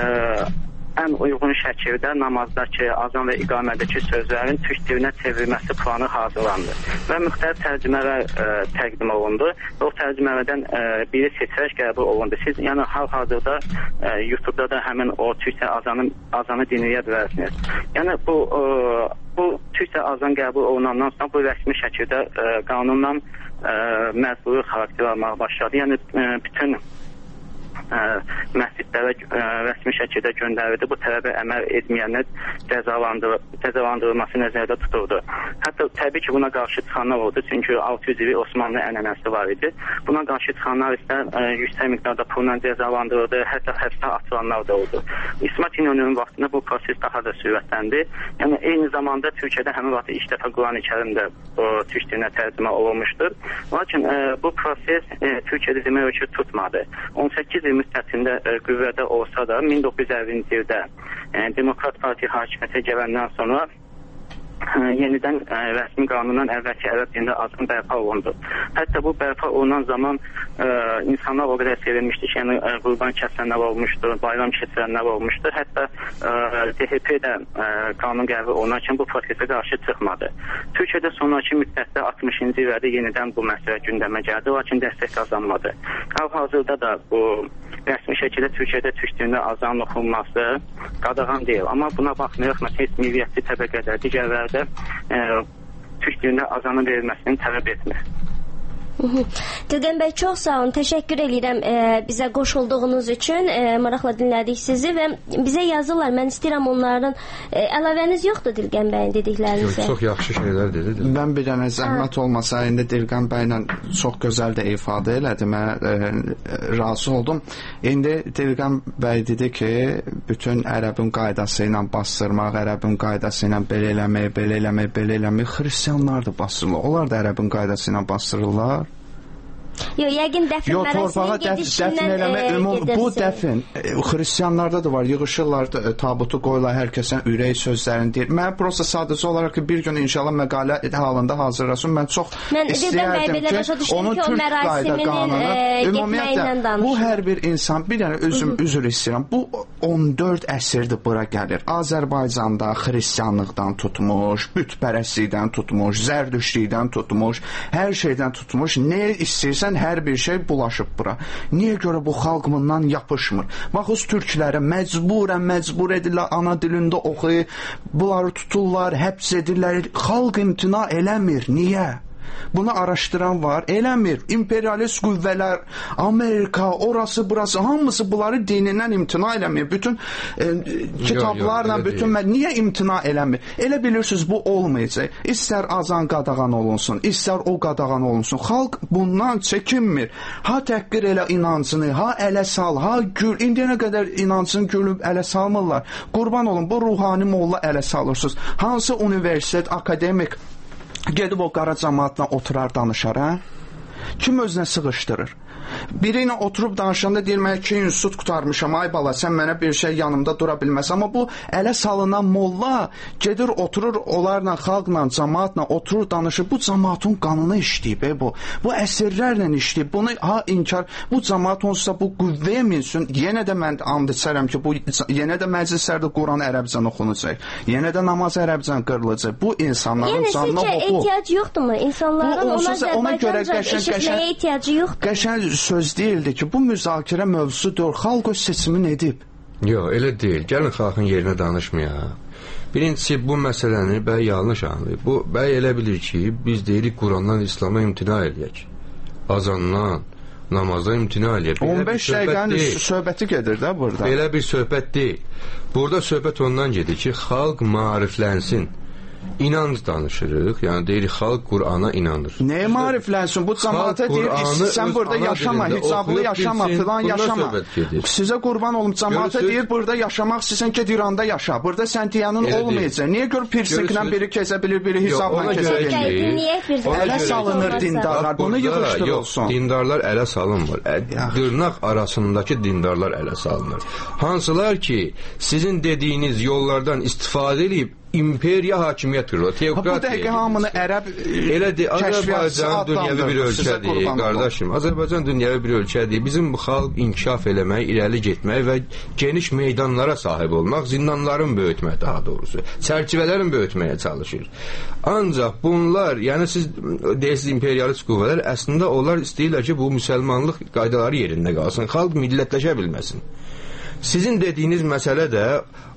ən uyğun şəkildə namazdakı, azan və iqamədəki sözlərin türk dilinə çevrilməsi planı hazırlandı və müxtəlif tərcümələr ə, təqdim olundu və o tərcümələrdən ə, biri seçərək qəbul olundu. Siz yəni hal-hazırda ə, YouTube-da da həmin o türkçə azanı, azanı dinləyə bilərsiniz. Yəni bu, ə, bu türkçə azan qəbul olunandan sonra bu rəsmi şəkildə ə, qanunla ə, məcburi xarakter almağa başladı. Yəni ə, bütün ə, məscidlərə ə, rəsmi şəkildə göndərirdi. Bu tələbə əməl etməyənlər cəzalandır, cəzalandırılması nəzərdə tuturdu. Hətta təbii ki, buna qarşı çıxanlar oldu, çünki altı yüz illik Osmanlı ənənəsi var idi. Buna qarşı çıxanlar isə ə, yüksək miqdarda pulla cəzalandırıldı, hətta həbsə atılanlar da oldu. İsmet İnönü'nün vaxtında bu proses daha da sürətləndi. Yəni eyni zamanda Türkiyədə həmin vaxt ilk dəfə Quran-ı Kərim də türk dilinə tərcümə olunmuşdur. Lakin ə, bu proses ə, Türkiyədə demək ki tutmadı. on səkkiz il müddətində ə, qüvvədə olsa da min doqquz yüz əllinci ildə ə, Demokrat Partiya hakimiyyətə gələndən sonra ə, yenidən ə, rəsmi qanundan əvvəlki ərəb dilində azın bərpa olundu. Hətta bu bərpa olunan zaman ə, insanlar o qədər sevinmişdi ki, yəni ə, qurban kəsənlər olmuşdu, bayram keçirənlər olmuşdu. Hətta ə, D H P də ə, qanun qəbul olunarkən bu prosesə qarşı çıxmadı. Türkiyədə sonraki müddətdə altmışıncı illərdə yenidən bu məsələ gündəmə gəldi, lakin dəstək qazanmadı. Hal-hazırda da bu rəsmi şəkildə Türkiyədə türk dilində azanın oxunması qadağan deyil. Amma buna baxmayaraq, məsələn, milliyyətçi təbəqədə, digərlərdə ə, türk dilində azanın verilməsini tələb etmir. Dilgən bəy, çox sağ olun, təşəkkür edirəm e, bizə qoşulduğunuz üçün, e, maraqla dinlədik sizi və bizə yazırlar, mən istəyirəm onların e, əlavəniz yoxdur Dilgən bəyin dediklərinizə? Çox yaxşı şeylər dedi. Mən bir dənə zəhmət olmasa, indi Dilgən bəylə çox gözəl də ifadə elədi, mən e, razı oldum. İndi Dilgən bəy dedi ki, bütün ərəbin qaydası ilə bastırmaq, ərəbin qaydası ilə belə eləmək, belə eləmək, belə eləmək, xristiyanlar da bastırırlar. Onlar da ərəbin qaydası ilə bastırırlar. Yox, yəqin dəfn Yox, torpağa dəf, dəfn eləmə, e, ümum, gedirsin. bu dəfn e, xristiyanlarda da var, yığışırlar e, tabutu qoyurlar, hər kəsən ürək sözlərini deyir. Mən prosta sadəcə olaraq ki, bir gün inşallah məqalə halında hazırlasın. Mən çox mən istəyərdim ki, onun türk qayda qanunu, ümumiyyətlə, bu hər bir insan, bir dənə özüm üzr istəyirəm, bu on dörd əsrdir bura gəlir. Azərbaycanda xristiyanlıqdan tutmuş, bütpərəstlikdən tutmuş, zərdüştlükdən tutmuş, hər şeydən tutmuş, nə istəyirsən hər bir şey bulaşıb bura. Niyə görə bu xalq bundan yapışmır? Bax, öz türkləri məcburən, məcbur edirlər, ana dilində oxuyur, bunları tuturlar, həbs edirlər, xalq imtina eləmir. Niyə? Bunu araşdıran var, eləmir. İmperialist qüvvələr, Amerika, orası, burası, hamısı bunları dinindən imtina eləmir. Bütün e, kitablarla, bütün mən, niyə imtina eləmir? Elə bilirsiniz, bu olmayacaq. İstər azan qadağan olunsun, istər o qadağan olunsun. Xalq bundan çəkinmir. Ha təhqir elə inancını, ha ələ sal, ha gül. İndiyənə qədər inancını gülüb ələ salmırlar. Qurban olun, bu ruhani molla ələ salırsınız. Hansı universitet, akademik gedib o qara cəmaatla oturar, danışar, hə? Kim özünə sığışdırır? Biri ilə oturub danışanda deyir, mən iki institut qutarmışam, ay bala, sən mənə bir şey yanımda dura bilməz. Amma bu ələ salınan molla gedir, oturur, onlarla, xalqla, cəmaatla oturur, danışır. Bu cəmaatın qanını işləyib, e, bu. Bu əsrlərlə işləyib. Bunu ha inkar, bu cəmaat onsuz bu qüvvəyə minsün. Yenə də mən and içərəm ki, bu yenə də məclislərdə Quran ərəbcən oxunacaq. Yenə də namaz ərəbcən qırılacaq. Bu insanların canına oxu. Yəni sizcə ehtiyac yoxdurmu? İnsanların ona Azərbaycanca eşitməyə ehtiyacı yoxdur. Qəşəng söz deyildi ki, bu müzakirə mövzudur, xalq öz seçimini edib. Yox, elə deyil. Gəlin xalqın yerinə danışmayaq. Birincisi, bu məsələni bəy yanlış anlayıb. Bu, bəy elə bilir ki, biz deyirik Qurandan İslama imtina eləyək. Azandan, namazdan imtina eləyək. on beş dəqiqənin söhbəti gedir də burada. Belə bir söhbət deyil. Burada söhbət ondan gedir ki, xalq maariflənsin. İnanc danışırıq, yəni deyirik, xalq Qur'ana inanır. Nəyə mariflənsin? Bu cəmaata deyir, sən burada yaşama, hicablı yaşama, filan yaşama. Sizə qurban olum, cəmaata deyir, burada yaşamaq istəyirsən ki, İranda yaşa. Burada sən deyənin olmayacaq. Niyə gör pirsiklə biri kəsə bilir, biri hicabla kəsə bilir? Ələ salınır dindarlar, bunu yığışdır olsun. Yox, dindarlar ələ salınmır. Dırnaq arasındakı dindarlar ələ salınır. Hansılar ki, sizin dediyiniz yollardan istifadə edib imperiya hakimiyyət qurur. Bu dəqiqə hamını ərəb Azərbaycan dünyəvi bir ölkədir, qardaşım. Azərbaycan dünyəvi bir ölkədir. Bizim bu xalq inkişaf eləmək, irəli getmək və geniş meydanlara sahib olmaq, zindanların böyütmək daha doğrusu, çərçivələrin böyütməyə çalışır. Ancaq bunlar, yəni siz deyirsiniz imperialist qüvvələr, əslində onlar istəyirlər ki, bu müsəlmanlıq qaydaları yerində qalsın, xalq millətləşə bilməsin. Sizin dediyiniz məsələ də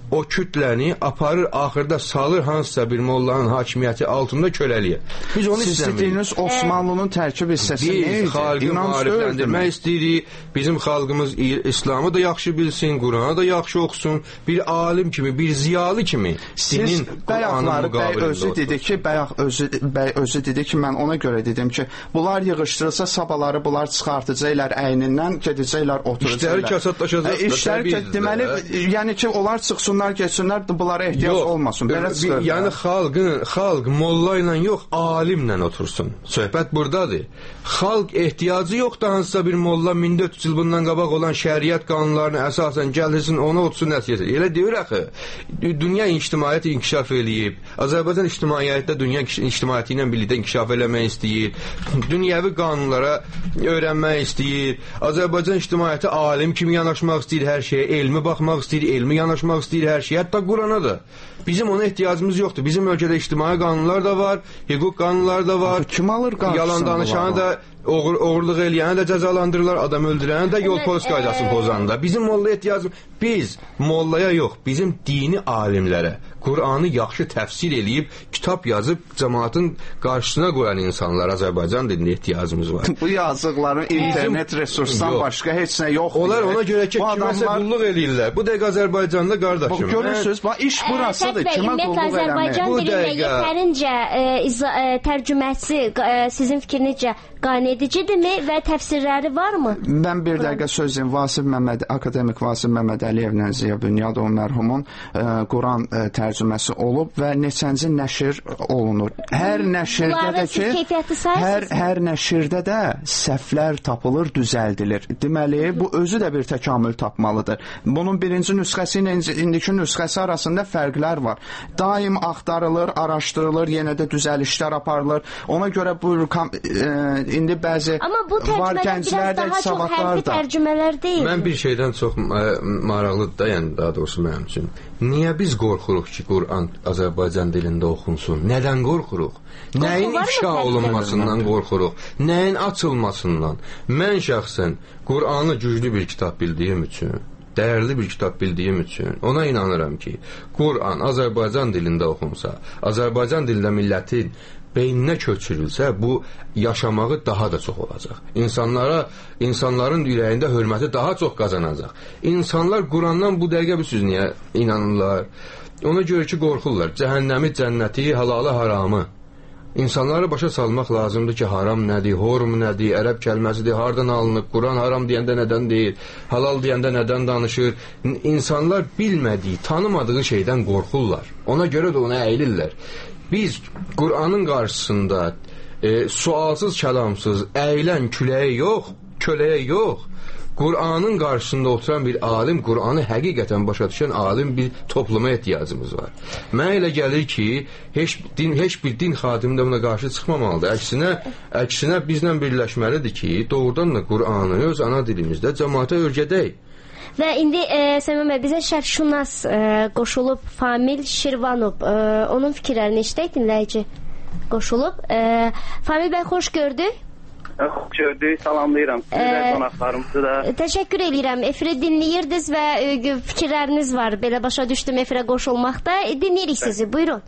o kütləni aparır, axırda salır hansısa bir mollanın hakimiyyəti altında köləliyir. Biz onu Siz istəmirik. dediyiniz Osmanlının tərkib hissəsi Biz neydi? xalqı maarifləndirmək istəyirik. Bizim xalqımız İslamı da yaxşı bilsin, Qur'anı da yaxşı oxusun. Bir alim kimi, bir ziyalı kimi Siz bayaqları bəy özü dedi ki, bayaq özü, bəy özü dedi ki, mən ona görə dedim ki, bunlar yığışdırılsa sabaları bunlar çıxartacaqlar əynindən, gedəcəklər oturacaqlar. İşləri kasadlaşacaq. E, işləri deməli, yəni ki, onlar çıxsınlar, geçsinlər, bunlara ehtiyac yox, olmasın. Belə çıxır. Yəni xalqın, xalq molla ilə yox, alimlə otursun. Söhbət buradadır. Xalq ehtiyacı yoxdur hansısa bir molla min dörd yüz il bundan qabaq olan şəriət qanunlarını əsasən gəlsin, ona otursun nəticəsi. Elə deyir axı, dünya ictimaiyyəti inkişaf eləyib. Azərbaycan ictimaiyyətdə dünya ictimaiyyəti ilə birlikdə inkişaf eləmək istəyir. Dünyəvi qanunlara öyrənmək istəyir. Azərbaycan ictimaiyyəti alim kimi yanaşmaq istəyir hər şeyə, elmi baxmaq istəyir, elmi yanaşmaq istəyir hər şeyə, hətta Qurana da. Bizim ona ehtiyacımız yoxdur. Bizim ölkədə ictimai qanunlar da var, hüquq qanunları da var. Kim alır qarşısını? Yalan danışanı da, oğur, oğurluq eləyəni də cəzalandırırlar, adam öldürəni də, yol polis qaydasını pozanda. Bizim mollaya ehtiyacımız, biz mollaya yox, bizim dini alimlərə, Qur'anı yaxşı təfsir eləyib, kitab yazıb, cəmaatın qarşısına qoyan insanlar Azərbaycan dilində ehtiyacımız var. Bu yazıqların internet resursdan yox. Başqa heç nə yoxdur. Onlar ona görə ki, kiməsə adamlar... qulluq eləyirlər. Bu dəqiqə Azərbaycanda qardaşım. Bax, görürsünüz, bax, iş burasıdır. Ə, Kimə qulluq eləmək? Azərbaycan dilində yetərincə e, iza, e, tərcüməsi e, sizin fikrinizcə qane edicidirmi və təfsirləri varmı? Mən bir dəqiqə söz deyim. Vasif Məmməd, akademik Vasif Məmməd Əliyevlə Ziya Bünyadov mərhumun e, Quran e, tərcüməsi olub və neçənci nəşr olunur. Hər nəşrdə də ki, hər, hər nəşrdə də səhvlər tapılır, düzəldilir. Deməli, bu özü də bir təkamül tapmalıdır. Bunun birinci nüsxəsi ilə indiki nüsxəsi arasında fərqlər var. Daim axtarılır, araşdırılır, yenə də düzəlişlər aparılır. Ona görə bu e, indi bəzi var gənclərdə savadlar da. Tərcümələr deyil. Mən bir şeydən çox maraqlıdır da, yəni daha doğrusu mənim üçün. Niyə biz qorxuruq ki, Qur'an Azərbaycan dilində oxunsun? Nədən qorxuruq? Nəyin ifşa olunmasından qorxuruq? Nəyin açılmasından? Mən şəxsən Qur'anı güclü bir kitab bildiyim üçün, dəyərli bir kitab bildiyim üçün ona inanıram ki, Qur'an Azərbaycan dilində oxunsa, Azərbaycan dilində millətin beyninə köçürülsə, bu yaşamağı daha da çox olacaq. İnsanlara, insanların ürəyində hörməti daha çox qazanacaq. İnsanlar Qurandan bu dəqiqə bir söz niyə inanırlar? Ona görə ki, qorxurlar. Cəhənnəmi, cənnəti, halalı, haramı. İnsanları başa salmaq lazımdır ki, haram nədir, horm nədir, ərəb kəlməsidir, hardan alınıb, Quran haram deyəndə nədən deyil, halal deyəndə nədən danışır. İnsanlar bilmədiyi, tanımadığı şeydən qorxurlar. Ona görə də ona əyilirlər. Biz Qur'anın qarşısında e, sualsız, kəlamsız, əyilən küləyə yox, köləyə yox, Qur'anın qarşısında oturan bir alim, Qur'anı həqiqətən başa düşən alim bir topluma ehtiyacımız var. Mənə elə gəlir ki, heç, din, heç bir din xadimi də buna qarşı çıxmamalıdır. Əksinə, əksinə bizlə birləşməlidir ki, doğrudan da Qur'anı öz ana dilimizdə cəmaata öyrədək. Və indi e, Səmim bəy, bizə şərhşünas e, qoşulub Famil Şirvanov, e, onun fikirlərini işləyək, dinləyici qoşulub. E, Famil bəy, xoş gördük. Xoş gördük, salamlayıram sizi və e, qonaqlarımızı da. Təşəkkür edirəm, efiri dinləyirdiniz və e, fikirləriniz var, belə başa düşdüm efirə qoşulmaqda. E, dinləyirik sizi, buyurun.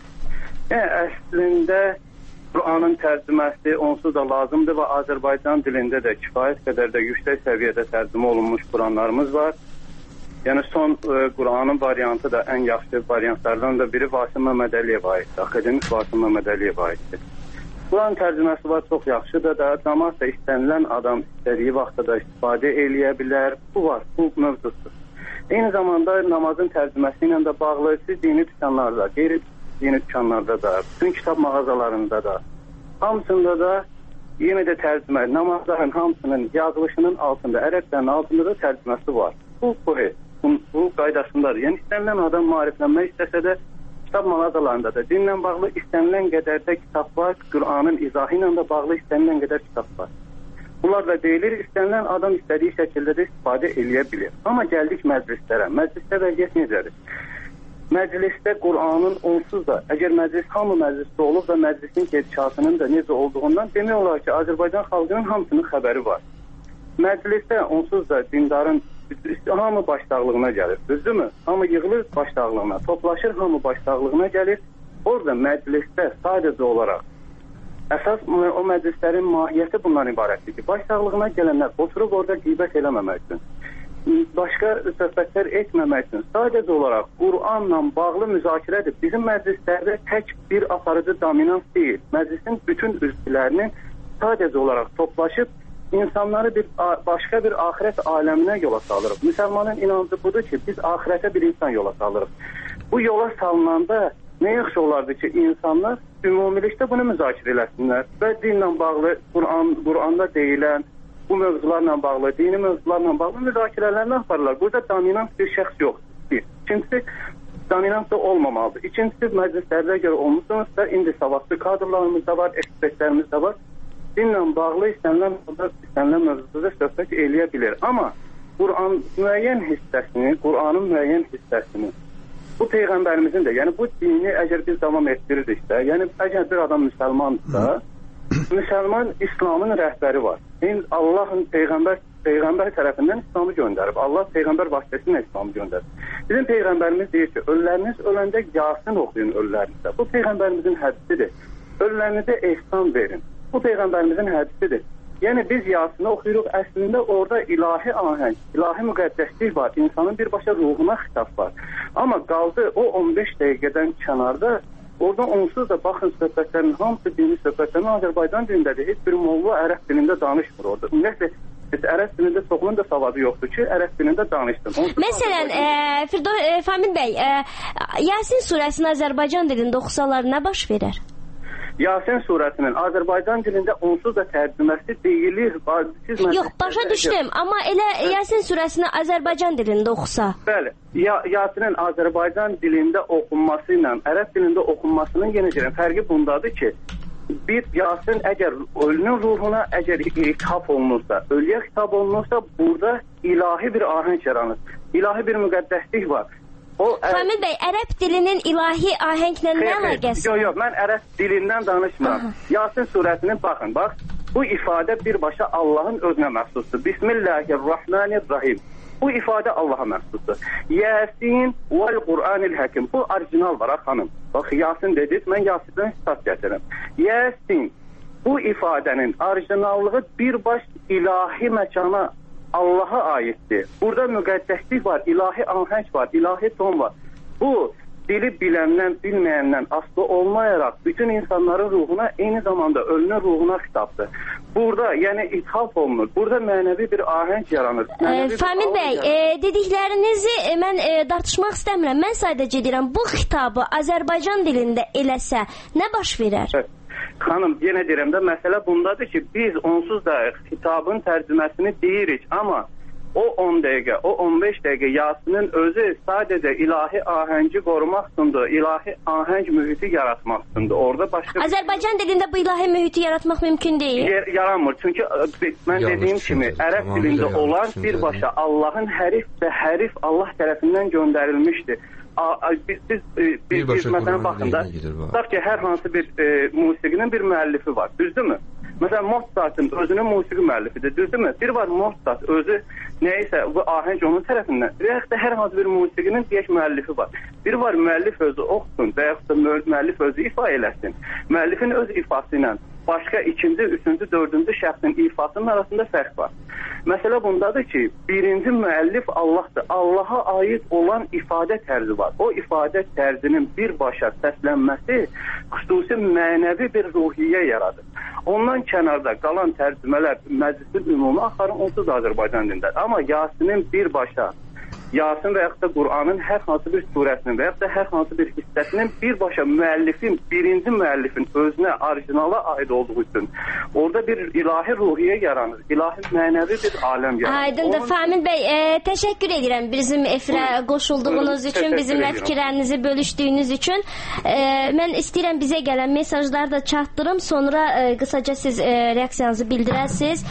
E, əslində Qur'anın tərcüməsi onsuz da lazımdır və Azərbaycan dilində də kifayət qədər də yüksək səviyyədə tərcümə olunmuş Qur'anlarımız var. Yəni son e, Qur'anın variantı da ən yaxşı variantlardan da biri Vasif Məmməd Əliyevə aiddir. Akademik Vasif Məmməd Əliyevə aiddir. Qur'an tərcüməsi var, çox yaxşıdır da, cəmaət da istənilən adam istədiyi vaxtda da istifadə eləyə bilər. Bu var, bu mövzudur. Eyni zamanda namazın tərcüməsi ilə də bağlı siz dini dükanlarda, qeyri dini dükanlarda da, bütün kitab mağazalarında da, hamısında da yenə də tərcümə, namazların hamısının yazılışının altında, ərəblərin altında da tərcüməsi var. Bu, bu, bu, bu qaydasındadır. Yəni, istənilən adam maariflənmək istəsə də kitab mağazalarında da dinlə bağlı istənilən qədərdə kitab var, Qur'anın izahı ilə də bağlı istənilən qədər kitab var. Bunlar da deyilir, istənilən adam istədiyi şəkildə də istifadə eləyə bilir. Amma gəldik məclislərə. Məclisdə vəziyyət necədir? Məclisdə Qur'anın onsuz da, əgər məclis hamı məclisdə olub və məclisin gedişatının da necə olduğundan demək olar ki, Azərbaycan xalqının hamısının xəbəri var. Məclisdə onsuz da dindarın hamı başsağlığına gəlir, düzdürmü? Hamı yığılır başsağlığına, toplaşır, hamı başsağlığına gəlir. Orada məclisdə sadəcə olaraq əsas o məclislərin mahiyyəti bundan ibarətdir ki, başsağlığına gələnlər oturub orada qeybət eləməmək üçün, başqa söhbətlər etməmək üçün sadəcə olaraq Qur'anla bağlı müzakirədir. Bizim məclislərdə tək bir aparıcı dominans deyil. Məclisin bütün üzvlərinin sadəcə olaraq toplaşıb insanları bir başqa bir axirət aləminə yola salırıq. Müsəlmanın inancı budur ki, biz axirətə bir insan yola salırıq. Bu yola salınanda nə yaxşı olardı ki, insanlar ümumilikdə bunu müzakirə eləsinlər və dinlə bağlı, Qur'an, Qur'anda deyilən bu mövzularla bağlı, dini mövzularla bağlı müzakirələrini aparırlar. Burada dominant bir şəxs yox. Bir. İkincisi, dominant da olmamalıdır. İkincisi, məclislərdə görə olmuşsunuzsa, indi savadlı kadrlarımız da var, ekspertlərimiz də var. Dinlə bağlı istənilən, istənilən mövzuda söhbət eləyə bilir. Amma Qur'an müəyyən hissəsini, Qur'anın müəyyən hissəsini bu Peyğəmbərimizin də, yəni bu dini əgər biz davam etdiririksə, yəni əgər bir adam müsəlmandırsa, müsəlman İslamın rəhbəri var. Yəni Allahın Peyğəmbər Peyğəmbər tərəfindən İslamı göndərib. Allah Peyğəmbər vasitəsilə İslamı göndərib. Bizim Peyğəmbərimiz deyir ki, ölüləriniz öləndə Yasin oxuyun ölülərinizdə. Bu Peyğəmbərimizin hədisidir. Ölülərinizə ehsan verin. Bu Peyğəmbərimizin hədisidir. Yəni biz Yasin'i oxuyuruq, əslində orada ilahi ahəng, ilahi müqəddəslik var, insanın birbaşa ruhuna xitab var. Amma qaldı o on beş dəqiqədən kənarda, orada onsuz da baxın söhbətlərin hamısı dini söhbətlərin Azərbaycan dilindədir. Heç bir molla ərəb dilində danışmır orada. Ümumiyyətlə, ərəb dilində çoxunun da savadı yoxdur ki, ərəb dilində danışsın. Məsələn, e, Firdo, e, Famil bəy, e, Yasin surəsini Azərbaycan dilində oxusalar nə baş verər? Yasin surəsinin Azərbaycan dilində onsuz da tərcüməsi deyilir. Siz Yox, başa düşdüm, amma elə Yasin surəsini Azərbaycan dilində oxusa. Bəli, ya, Yasinin Azərbaycan dilində oxunması ilə ərəb dilində oxunmasının yenə gələn fərqi bundadır ki, bir Yasin əgər ölünün ruhuna əgər ithaf olunursa, ölüyə xitab olunursa, burada ilahi bir ahəng yaranır. İlahi bir müqəddəslik var. Famil bəy, ərəb dilinin ilahi ahənglə nə əlaqəsi? Yox, yox, mən ərəb dilindən danışmıram. Yasin surəsinin baxın, bax, bu ifadə birbaşa Allahın özünə məxsusdur. Bismillahirrahmanirrahim. Bu ifadə Allaha məxsusdur. Yasin vəl Qur'anil həkim. Bu orijinal var, xanım. Bax, Yasin dedik, mən Yasin'dən sitat gətirim. Yasin, bu ifadənin orijinallığı birbaş ilahi məkana Allaha aiddir. Burada müqəddəslik var, ilahi ahəng var, ilahi ton var. Bu, dili biləndən, bilməyəndən asılı olmayaraq bütün insanların ruhuna, eyni zamanda ölünün ruhuna xitabdır. Burada, yəni ithaf olunur. Burada mənəvi bir ahəng yaranır. E, Famil bəy, e, dediklərinizi e, mən e, dartışmaq istəmirəm. Mən sadəcə deyirəm, bu xitabı Azərbaycan dilində eləsə, nə baş verər? Evet. Xanım, yenə deyirəm də, məsələ bundadır ki, biz onsuz da xitabın tərcüməsini deyirik, amma o on dəqiqə, o on beş dəqiqə Yasinin özü sadəcə ilahi ahəngi qorumaq üçündür, ilahi ahəng mühiti yaratmaq üçündür. Orada başqa... Azərbaycan dilində bu ilahi mühiti yaratmaq mümkün deyil. Yer, yaranmır, çünki mən yanlış dediyim kimi, ərəb dilində olan birbaşa Allahın hərif və hərif Allah tərəfindən göndərilmişdir. Biz, biz, biz, biz, biz məsələn baxın da, tutaq ki, hər hansı bir e, musiqinin bir müəllifi var, düzdürmü? Məsələn, Mozart'ın özünün musiqi müəllifidir, düzdürmü? Bir var Mozart özü neysə, bu ahəng onun tərəfindən, və yaxud da hər hansı bir musiqinin deyək müəllifi var. Bir var müəllif özü oxusun və yaxud da müəllif özü ifa eləsin. Müəllifin öz ifası ilə başqa ikinci, üçüncü, dördüncü şəxsin ifasının arasında fərq var. Məsələ bundadır ki, birinci müəllif Allahdır. Allaha aid olan ifadə tərzi var. O ifadə tərzinin birbaşa səslənməsi xüsusi mənəvi bir ruhiyyə yaradır. Ondan kənarda qalan tərcümələr məclisin ümumi axarı onsuz Azərbaycan dilindədir. Amma Yasinin birbaşa Yasin və yaxud da Qur'anın hər hansı bir surəsinin və yaxud da hər hansı bir hissəsinin birbaşa müəllifin, birinci müəllifin özünə, orijinala aid olduğu üçün orada bir ilahi ruhiyyə yaranır, ilahi mənəvi bir aləm yaranır. Aydındır. Onun... Famil bəy, e, təşəkkür edirəm bizim efirə qoşulduğunuz üçün, bizimlə fikirlərinizi bölüşdüyünüz üçün. E, mən istəyirəm bizə gələn mesajları da çatdırım, sonra e, qısaca siz e, reaksiyanızı bildirəsiniz.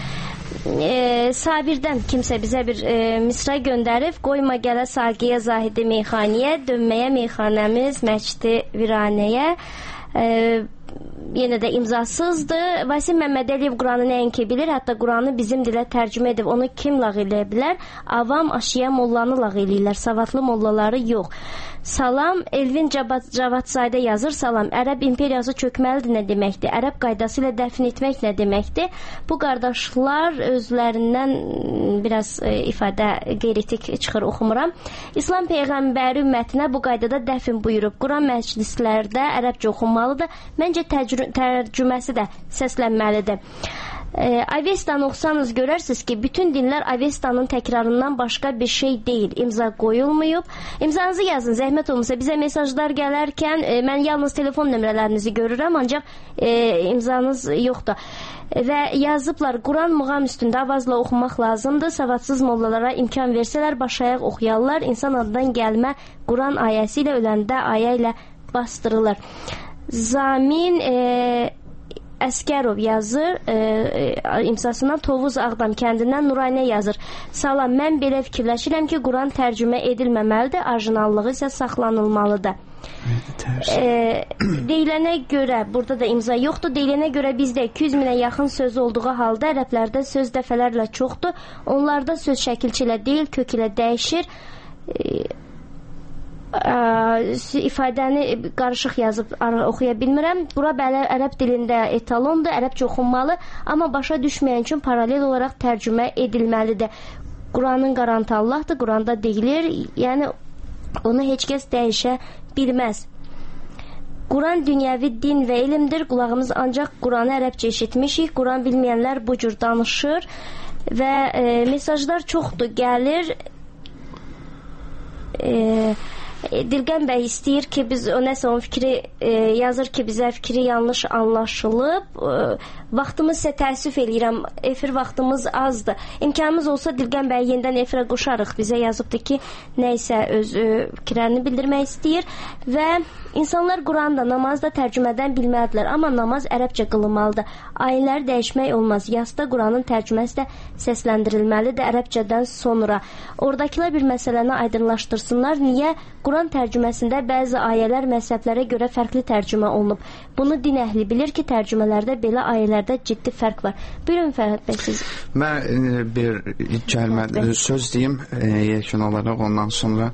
E, Sabirdən kimsə bizə bir e, misra göndərib, qoyma gələ saqiyə zahidi meyxaniyə, dönməyə meyxanəmiz, məçdi viranəyə. E, yenə də imzasızdır. Vasim Məmmədəliyev Quranı nəinki bilir, hətta Quranı bizim dilə tərcümə edib, onu kim lağ eləyə bilər? Avam aşiyə mollanı lağ eləyirlər, savadlı mollaları yox. Salam, Elvin Cavadzadə yazır, salam, Ərəb imperiyası çökməlidir nə deməkdir? Ərəb qaydası ilə dəfn etmək nə deməkdir? Bu qardaşlar özlərindən biraz e, ifadə qeyritik çıxır, oxumuram. İslam Peyğəmbəri ümmətinə bu qaydada dəfn buyurub. Quran məclislərdə ərəbcə oxunmalıdır. Məncə tərcüməsi də səslənməlidir. E, Avestanı oxusanız görərsiniz ki, bütün dinlər Avestanın təkrarından başqa bir şey deyil. İmza qoyulmayıb. İmzanızı yazın, zəhmət olmasa. Bizə mesajlar gələrkən e, mən yalnız telefon nömrələrinizi görürəm, ancaq e, imzanız yoxdur. Və yazıblar, Quran muğam üstündə avazla oxumaq lazımdır. Savadsız mollalara imkan versələr, başayaq oxuyarlar. İnsan adından gəlmə Quran ayəsi ilə öləndə ayə ilə bastırılır. Zamin e, Əskərov yazır, e, e, imzasından Tovuz Ağdam kəndindən Nuraynə yazır. Salam, mən belə fikirləşirəm ki, Quran tərcümə edilməməlidir, orijinallığı isə saxlanılmalıdır. E, deyilənə görə, burada da imza yoxdur, deyilənə görə bizdə iki yüz minə yaxın söz olduğu halda ərəblərdə söz dəfələrlə çoxdur, onlarda söz şəkilçi ilə deyil, kök ilə dəyişir. E, Ə, ifadəni qarışıq yazıb oxuya bilmirəm. Bura bəli ərəb dilində etalondur, ərəbcə oxunmalı, amma başa düşməyən üçün paralel olaraq tərcümə edilməlidir. Quranın qarantı Allahdır, Quranda deyilir, yəni onu heç kəs dəyişə bilməz. Quran dünyəvi din və elmdir, qulağımız ancaq Quranı ərəbcə eşitmişik, Quran bilməyənlər bu cür danışır və e, mesajlar çoxdur, gəlir. Eee Dilqən bəy istəyir ki, biz o nəsə onun fikri e, yazır ki, bizə fikri yanlış anlaşılıb. E, vaxtımız isə təəssüf eləyirəm, efir vaxtımız azdır. İmkanımız olsa Dilqən bəy yenidən efirə qoşarıq. Bizə yazıbdır ki, nə isə öz e, fikirlərini bildirmək istəyir və insanlar Quranda, namazda tərcümədən bilmədilər, amma namaz ərəbcə qılınmalıdır. Ayələri dəyişmək olmaz. Yasda Quranın tərcüməsi də səsləndirilməlidir ərəbcədən sonra. Oradakılar bir məsələni aydınlaşdırsınlar. Niyə Quran tərcüməsində bəzi ayələr məhzəblərə görə fərqli tərcümə olunub? Bunu din əhli bilir ki, tərcümələrdə belə ayələrdə ciddi fərq var. Buyurun Fərhad bəy, siz. Mən bir kəlmə söz deyim, yekun olaraq ondan sonra.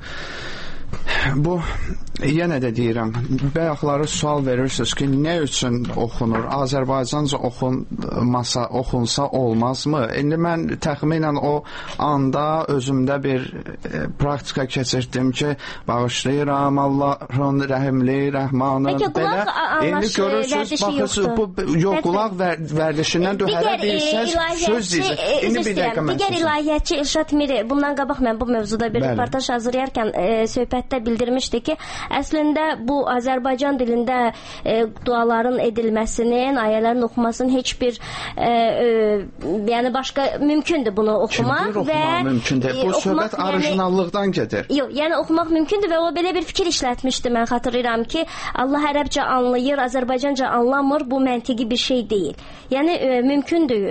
Bu, yenə də deyirəm, bayaqları sual verirsiniz ki, nə üçün oxunur? Azərbaycanca oxunmasa, oxunsa olmazmı? İndi mən təxminən o anda özümdə bir e, praktika keçirdim ki, bağışlayıram, Allahın rəhimli, rəhmanı, belə. İndi görürsünüz, baxırsınız, bu, yox, qulaq vər, vərdişindən döhərə bilsəz, söz deyəcək. İndi bir dəqiqə mən digər ilahiyyətçi İrşad Miri, bundan qabaq mən bu mövzuda bir reportaj hazırlayarkən e, söhbətdə bildirmişdi ki, əslində bu Azərbaycan dilində e, duaların edilməsinin, ayələrin oxumasının heç bir e, e, yəni başqa mümkündür bunu oxumaq və mümkündür. Bu e, söhbət yəni, orijinallıqdan gedir. Yox, yəni oxumaq mümkündür və o belə bir fikir işlətmişdi. Mən xatırlayıram ki, Allah ərəbcə anlayır, Azərbaycanca anlamır, bu məntiqi bir şey deyil. Yəni e, mümkündür.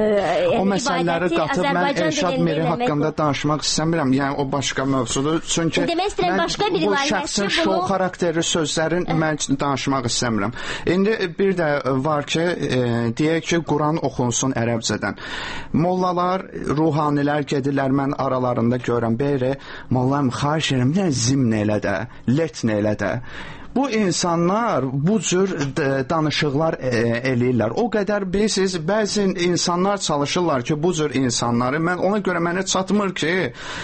E, o məsələləri qatıb mən Elşad Miri haqqında danışmaq istəmirəm. Yəni o başqa mövzudur. Çünki demək istəyirəm, başqa bir bu şəxsin şou bunu... xarakterli sözlərin mən danışmaq istəmirəm. İndi bir də var ki, e, deyək ki, Quran oxunsun ərəbcədən. Mollalar, ruhanilər gedirlər, mən aralarında görəm, beyri, mollam, xahiş edirəm, nə zimn elə də, letn elə də. Bu insanlar bu cür danışıqlar e, eləyirlər. O qədər bilirsiniz, bəzi insanlar çalışırlar ki, bu cür insanları, mən ona görə mənə çatmır ki,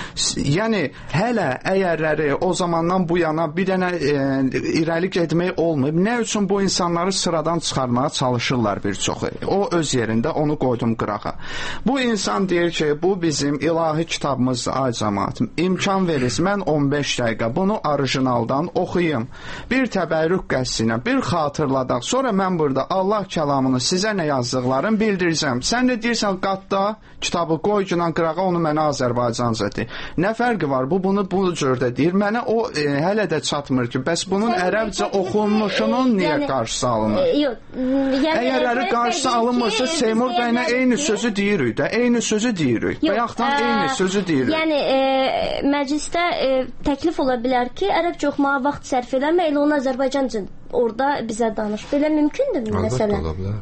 yəni hələ əyərləri o zamandan bu yana bir dənə e, irəli getmək olmayıb. Nə üçün bu insanları sıradan çıxarmağa çalışırlar bir çoxu? O öz yerində, onu qoydum qırağa. Bu insan deyir ki, bu bizim ilahi kitabımızdır, ay cəmaat. İmkan verir, mən on beş dəqiqə bunu orijinaldan oxuyum. Bir təbərrük qəsdinə, bir xatırladaq. Sonra mən burada Allah kəlamını sizə nə yazdıqlarını bildirəcəm. Sən də deyirsən, qatda kitabı qoy günan qırağa, onu mənə Azərbaycanca deyir. Nə fərqi var? Bu, bunu bu cürdə deyir. Mənə o e, hələ də çatmır ki, bəs bunun sən ərəbcə oxunmuşunun niyə yəni, qarşısı alınır? E, yox, yəni, əgərləri qarşısı alınmırsa, Seymur bəyinə eyni sözü deyirik də, eyni sözü deyirik. Bayaqdan ə, eyni sözü deyirik. Yəni, e, məclisdə e, təklif ola bilər ki, ərəbcə oxumağa vaxt sərf eləmə, elə onu Azərbaycanca orada bizə danış. Belə mümkündür mü məsələn? Ola bilər.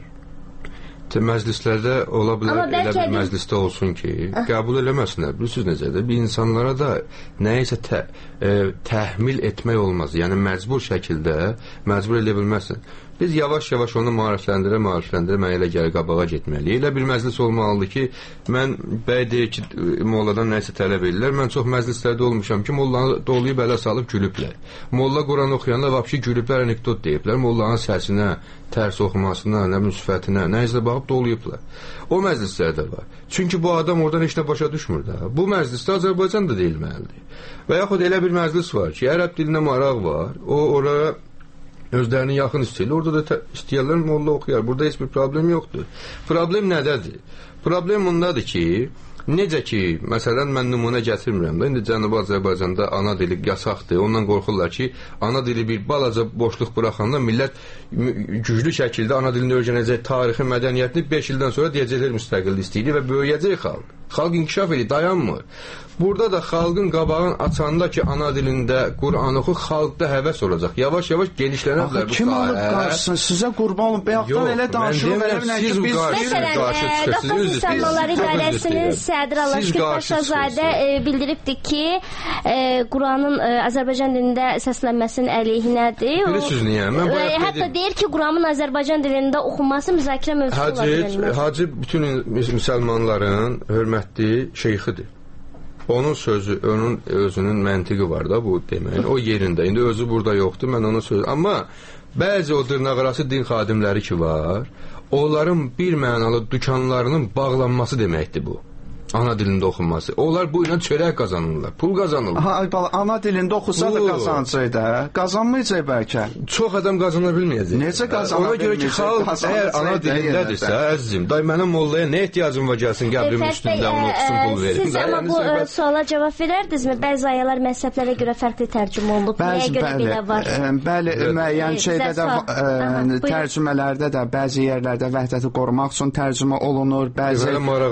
Məclislərdə ola bilər, elə bir məclisdə olsun ki, qəbul eləməsinlər. Bilirsiniz necədir? Bir insanlara da nəyisə tə, e, təhmil etmək olmaz. Yəni məcbur şəkildə məcbur elə bilməsin. Biz yavaş-yavaş onu maarifləndirə, maarifləndirə, mən elə gəlir qabağa getməliyik. Elə bir məclis olmalıdır ki, mən bəy deyir ki, molladan nəyisə tələb edirlər. Mən çox məclislərdə olmuşam ki, mollanı doluyub ələ salıb gülüblər. Molla Quran oxuyanda vapşi gülüblər, anekdot deyiblər. Mollanın səsinə, tərs oxumasına, nə bilim sifətinə, nəyisə baxıb doluyublar. O məclislərdə var. Çünki bu adam oradan heç nə başa düşmür da. Bu məclisdə Azərbaycan da deyilməlidir. Və yaxud elə bir məclis var ki, ərəb dilinə maraq var. O oraya özlərini yaxın istəyirlər. Orada da istəyirlər, molla oxuyar. Burada heç bir problem yoxdur. Problem nədədir? Problem bundadır ki, necə ki, məsələn, mən nümunə gətirmirəm da, indi Cənubi Azərbaycanda ana dili yasaqdır. Ondan qorxurlar ki, ana dili bir balaca boşluq buraxanda millət güclü şəkildə ana dilini öyrənəcək, tarixi, mədəniyyətini beş ildən sonra deyəcəklər müstəqillik istəyir və böyüyəcək xalq. Xalq inkişaf edir, dayanmır. Burada da xalqın qabağını açanda ki, ana dilində Quran oxu, xalqda həvəs olacaq. Yavaş-yavaş genişlənə bilər bu kim alıb qarşısın? Sizə qurban olun. Bəyaqdan elə danışılıb, elə bir siz biz Məsələn, Qafqaz İnsanları İdarəsinin sədri Alaşqir Paşazadə bildiribdi ki, Quranın Azərbaycan dilində səslənməsinin əleyhinədir. Bilirsiniz niyə? Hətta deyir ki, Quranın Azərbaycan dilində oxunması müzakirə mövzusu ola bilmir. Hacı bütün müsəlmanların hörmətli şeyxidir. Onun sözü, onun özünün məntiqi var da bu demək. O yerində. İndi özü burada yoxdur. Mən onun sözü. Amma bəzi o dırnaqarası din xadimləri ki var, onların bir mənalı dükanlarının bağlanması deməkdir bu. Ana dilində oxunması. Onlar bu ilə çörək qazanırlar, pul qazanırlar. Ha, ana dilində oxusa da qazancaq da. Qazanmayacaq bəlkə. Çox adam qazana bilməyəcək. Necə qazana bilməyəcək? Ona görə ki, xalq əgər ana dilindədirsə, əzizim, day mənim mollaya nə ehtiyacım var gəlsin, qəbrim üstündə onu oxusun, pul verin. Siz amma bu suala cavab verərdinizmi? Bəzi ayələr məhzəblərə görə fərqli tərcümə olunub. Nəyə görə belə var? Bəli, müəyyən şeydə də tərcümələrdə də bəzi yerlərdə vəhdəti qorumaq üçün tərcümə olunur. Bəzi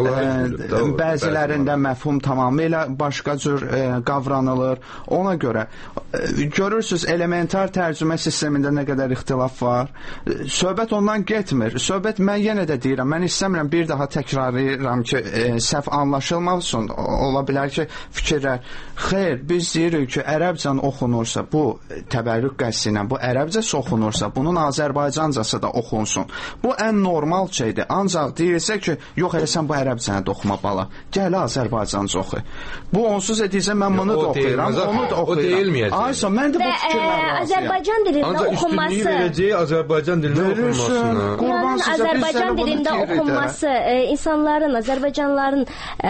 bəzilərində məfhum tamamilə başqa cür e, qavranılır. Ona görə e, görürsüz elementar tərcümə sistemində nə qədər ixtilaf var. E, söhbət ondan getmir. Söhbət mən yenə də deyirəm, mən istəmirəm bir daha təkrarlayıram ki, e, səhv anlaşılmasın. Ola bilər ki, fikirlər. Xeyr, biz deyirik ki, ərəbcən oxunursa, bu təbərrük qəsdi ilə bu ərəbcəsi oxunursa, bunun Azərbaycancası da oxunsun. Bu ən normal şeydir. Ancaq deyirsə ki, yox elə sən bu ərəbcəni də oxuma bala. Gəl Azərbaycanca oxu. Bu onsuz edirsə mən bunu da oxuyuram, onu da oxuyuram. O deyilməyəcək. Aysa mən də bu fikirlərə razıyam. Azərbaycan dilində oxunması. Ancaq üstünlüyü verəcək Azərbaycan dilində oxunmasına. Quranın Azərbaycan dilində oxunması insanların, Azərbaycanlıların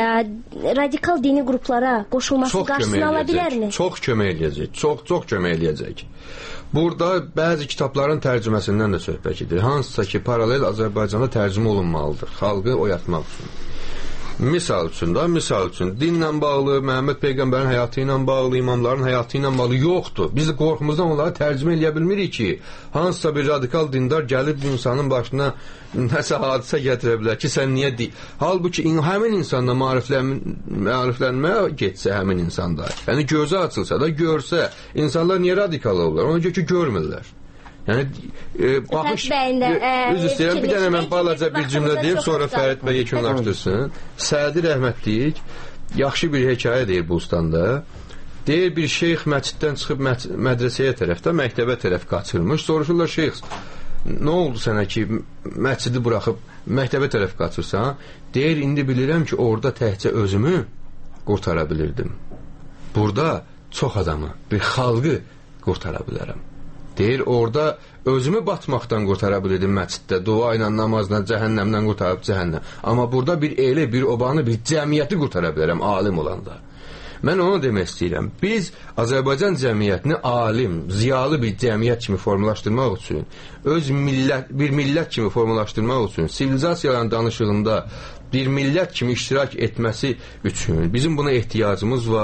radikal dini qruplara qoşulması qarşısını ala bilərmi? Çox kömək eləyəcək. Çox, çox kömək eləyəcək. Burada bəzi kitabların tərcüməsindən də söhbət edir. Hansısa ki, paralel Azərbaycanda tərcümə olunmalıdır. Xalqı oyatmaq üçün. Misal üçün da, misal üçün dinlə bağlı, Məhəmməd Peyğəmbərin həyatı ilə bağlı, imamların həyatı ilə bağlı yoxdur. Biz də qorxumuzdan onları tərcümə eləyə bilmirik ki, hansısa bir radikal dindar gəlib insanın başına nəsə hadisə gətirə bilər ki, sən niyə deyil? Halbuki həmin insanda maariflənməyə getsə həmin insanda, yəni gözü açılsa da görsə, insanlar niyə radikal olurlar? Ona görə ki, görmürlər. Yəni, e, baxış, üz istəyirəm, bir dənə mən balaca bir cümlə deyim, sonra Fərid bəy yekunlaşdırsın. Sədi rəhmətlik, yaxşı bir hekayə deyir bu ustandə. Deyir, bir şeyx məsciddən çıxıb mədrəsəyə tərəfdə, məktəbə tərəf qaçırmış. Soruşurlar, şeyx, nə oldu sənə ki, məscidi buraxıb məktəbə tərəf qaçırsan? Deyir, indi bilirəm ki, orada təhcə özümü qurtara bilirdim. Burada çox adamı, bir xalqı qurtara bilərəm. Deyir, orada özümü batmaqdan qurtara bilirdim məsciddə, dua ilə, namazla, cəhənnəmdən qurtarıb cəhənnəm. Amma burada bir eli, bir obanı, bir cəmiyyəti qurtara bilərəm, alim olanda. Mən onu demək istəyirəm. Biz Azərbaycan cəmiyyətini alim, ziyalı bir cəmiyyət kimi formulaşdırmaq üçün, öz millət, bir millət kimi formulaşdırmaq üçün, sivilizasiyaların danışığında bir millət kimi iştirak etməsi üçün bizim buna ehtiyacımız var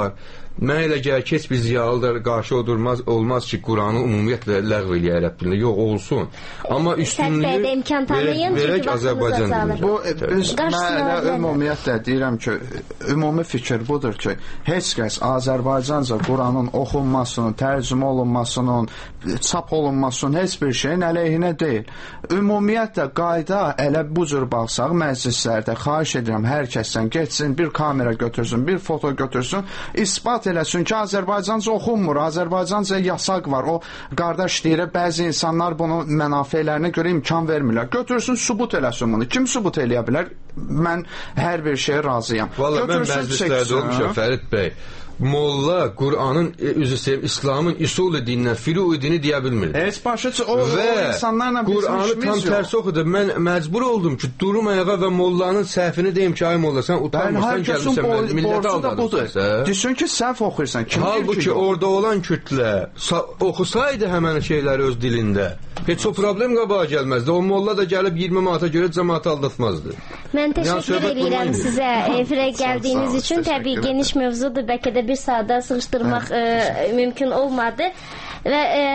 Mənə elə gəlir ki, heç bir ziyalılar qarşı olmaz, olmaz ki, Quranı ümumiyyətlə ləğv eləyər ərəb dilində. Yox, olsun. Amma üstünlüyü imkan tanıyın, verək Azərbaycan dilində. Bu, biz, mən elə ümumiyyətlə deyirəm ki, ümumi fikir budur ki, heç kəs Azərbaycanca Quranın oxunmasının, tərcümə olunmasının, çap olunmasının heç bir şeyin əleyhinə deyil. Ümumiyyətlə, qayda elə bu cür baxsaq, məclislərdə xahiş edirəm, hər kəsdən geçsin, bir kamera götürsün, bir foto götürsün, ispat eləsin ki, Azərbaycanca oxunmur, Azərbaycanca yasaq var. O qardaş deyir, bəzi insanlar bunu mənafelərinə görə imkan vermirlər. Götürsün, sübut eləsin bunu. Kim sübut eləyə bilər? Mən hər bir şeyə razıyam. Valla mən məclislərdə olmuşam, Fərid bəy. Molla Qur'anın üzü sevim İslamın üsulü dindən firu dini deyə bilmir. Heç başa o, o insanlarla bizim Qur'anı işimiz tam yox. tərsi oxudu. Mən məcbur oldum ki, durum ayağa və mollanın səhvini deyim ki, ay molla sən utanmırsan, gəlmişsən millətə aldadırsan. Düşün ki, səhv oxuyursan. Halbuki orada olan kütlə oxusaydı həmən şeyləri öz dilində, heç o problem qabağa gəlməzdi. O molla da gəlib iyirmi manata görə cəmaatı aldatmazdı. Mən təşəkkür edirəm sizə efirə gəldiyiniz üçün. Təbii geniş mövzudur, bəlkə də bir saata sığışdırmaq e, mümkün olmadı. Və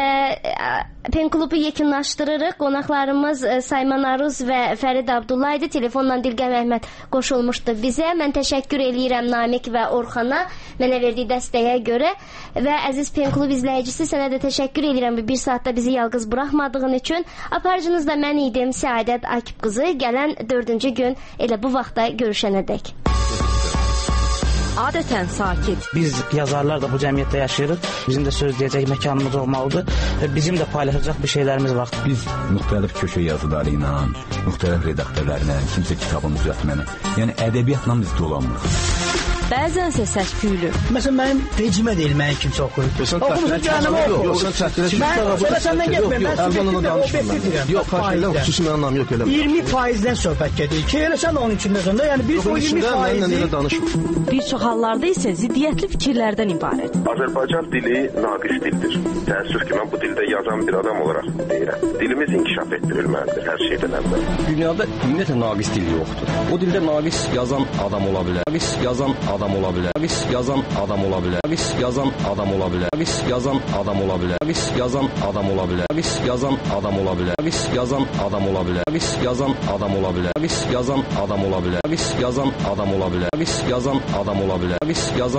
e, Pen klubu yekunlaşdırırıq. Qonaqlarımız e, Sayman Aruz və Fərid Abdullah idi. Telefonla Dilgər Əhməd qoşulmuşdu bizə. Mən təşəkkür eləyirəm Namiq və Orxana mənə verdiyi dəstəyə görə. Və əziz Pen klub izləyicisi, sənə də təşəkkür eləyirəm bir saatda bizi yalqız buraxmadığın üçün. Aparıcınız da mən idim, Səadət Akif qızı. Gələn dördüncü gün elə bu vaxtda görüşənədək. Adətən sakit. Biz yazarlar da bu cəmiyyətdə yaşayırıq. Bizim də söz deyəcək məkanımız olmalıdır və bizim də paylaşacaq bir şeylərimiz var. Biz müxtəlif köşə yazıları ilə, müxtəlif redaktörlərlə, kimsə kitabın düzəltməni, yəni ədəbiyyatla biz dolanmırıq. Bəzənsə səs-küylü. Məsələn, mənim vecimə deyil, mənim kimsə oxuyur. Oxumuza gəlmə oxuyur. Yox, sən çəkdirə Mən sonra səndən getməyim. Mən subjektivlə objektiv deyirəm. Yox, xahiş xüsusi mən anlam yox elə. iyirmi faizdən söhbət gedir ki, elə sən onun içində sonda, yəni biz o iyirmi faizi... Bir çox hallarda isə ziddiyyətli fikirlərdən ibarət. Azərbaycan dili naqis dildir. Təəssüf ki, mən bu dildə yazan bir adam olaraq deyirəm. Dilimiz inkişaf etdirilməlidir hər şeydən əvvəl. Dünyada ümumiyyətlə naqis dil yoxdur. O dildə naqis yazan adam ola bilər. Naqis yazan adam ola bilər. Naqis yazan adam ola bilər. Naqis yazan adam ola bilər. Naqis yazan adam ola bilər. Naqis yazan adam ola bilər. Naqis yazan adam ola bilər. Naqis yazan adam ola bilər. Naqis yazan adam ola bilər. Naqis yazan adam ola bilər. Naqis yazan adam ola bilər. Naqis yazan adam ola bilər. Naqis yazan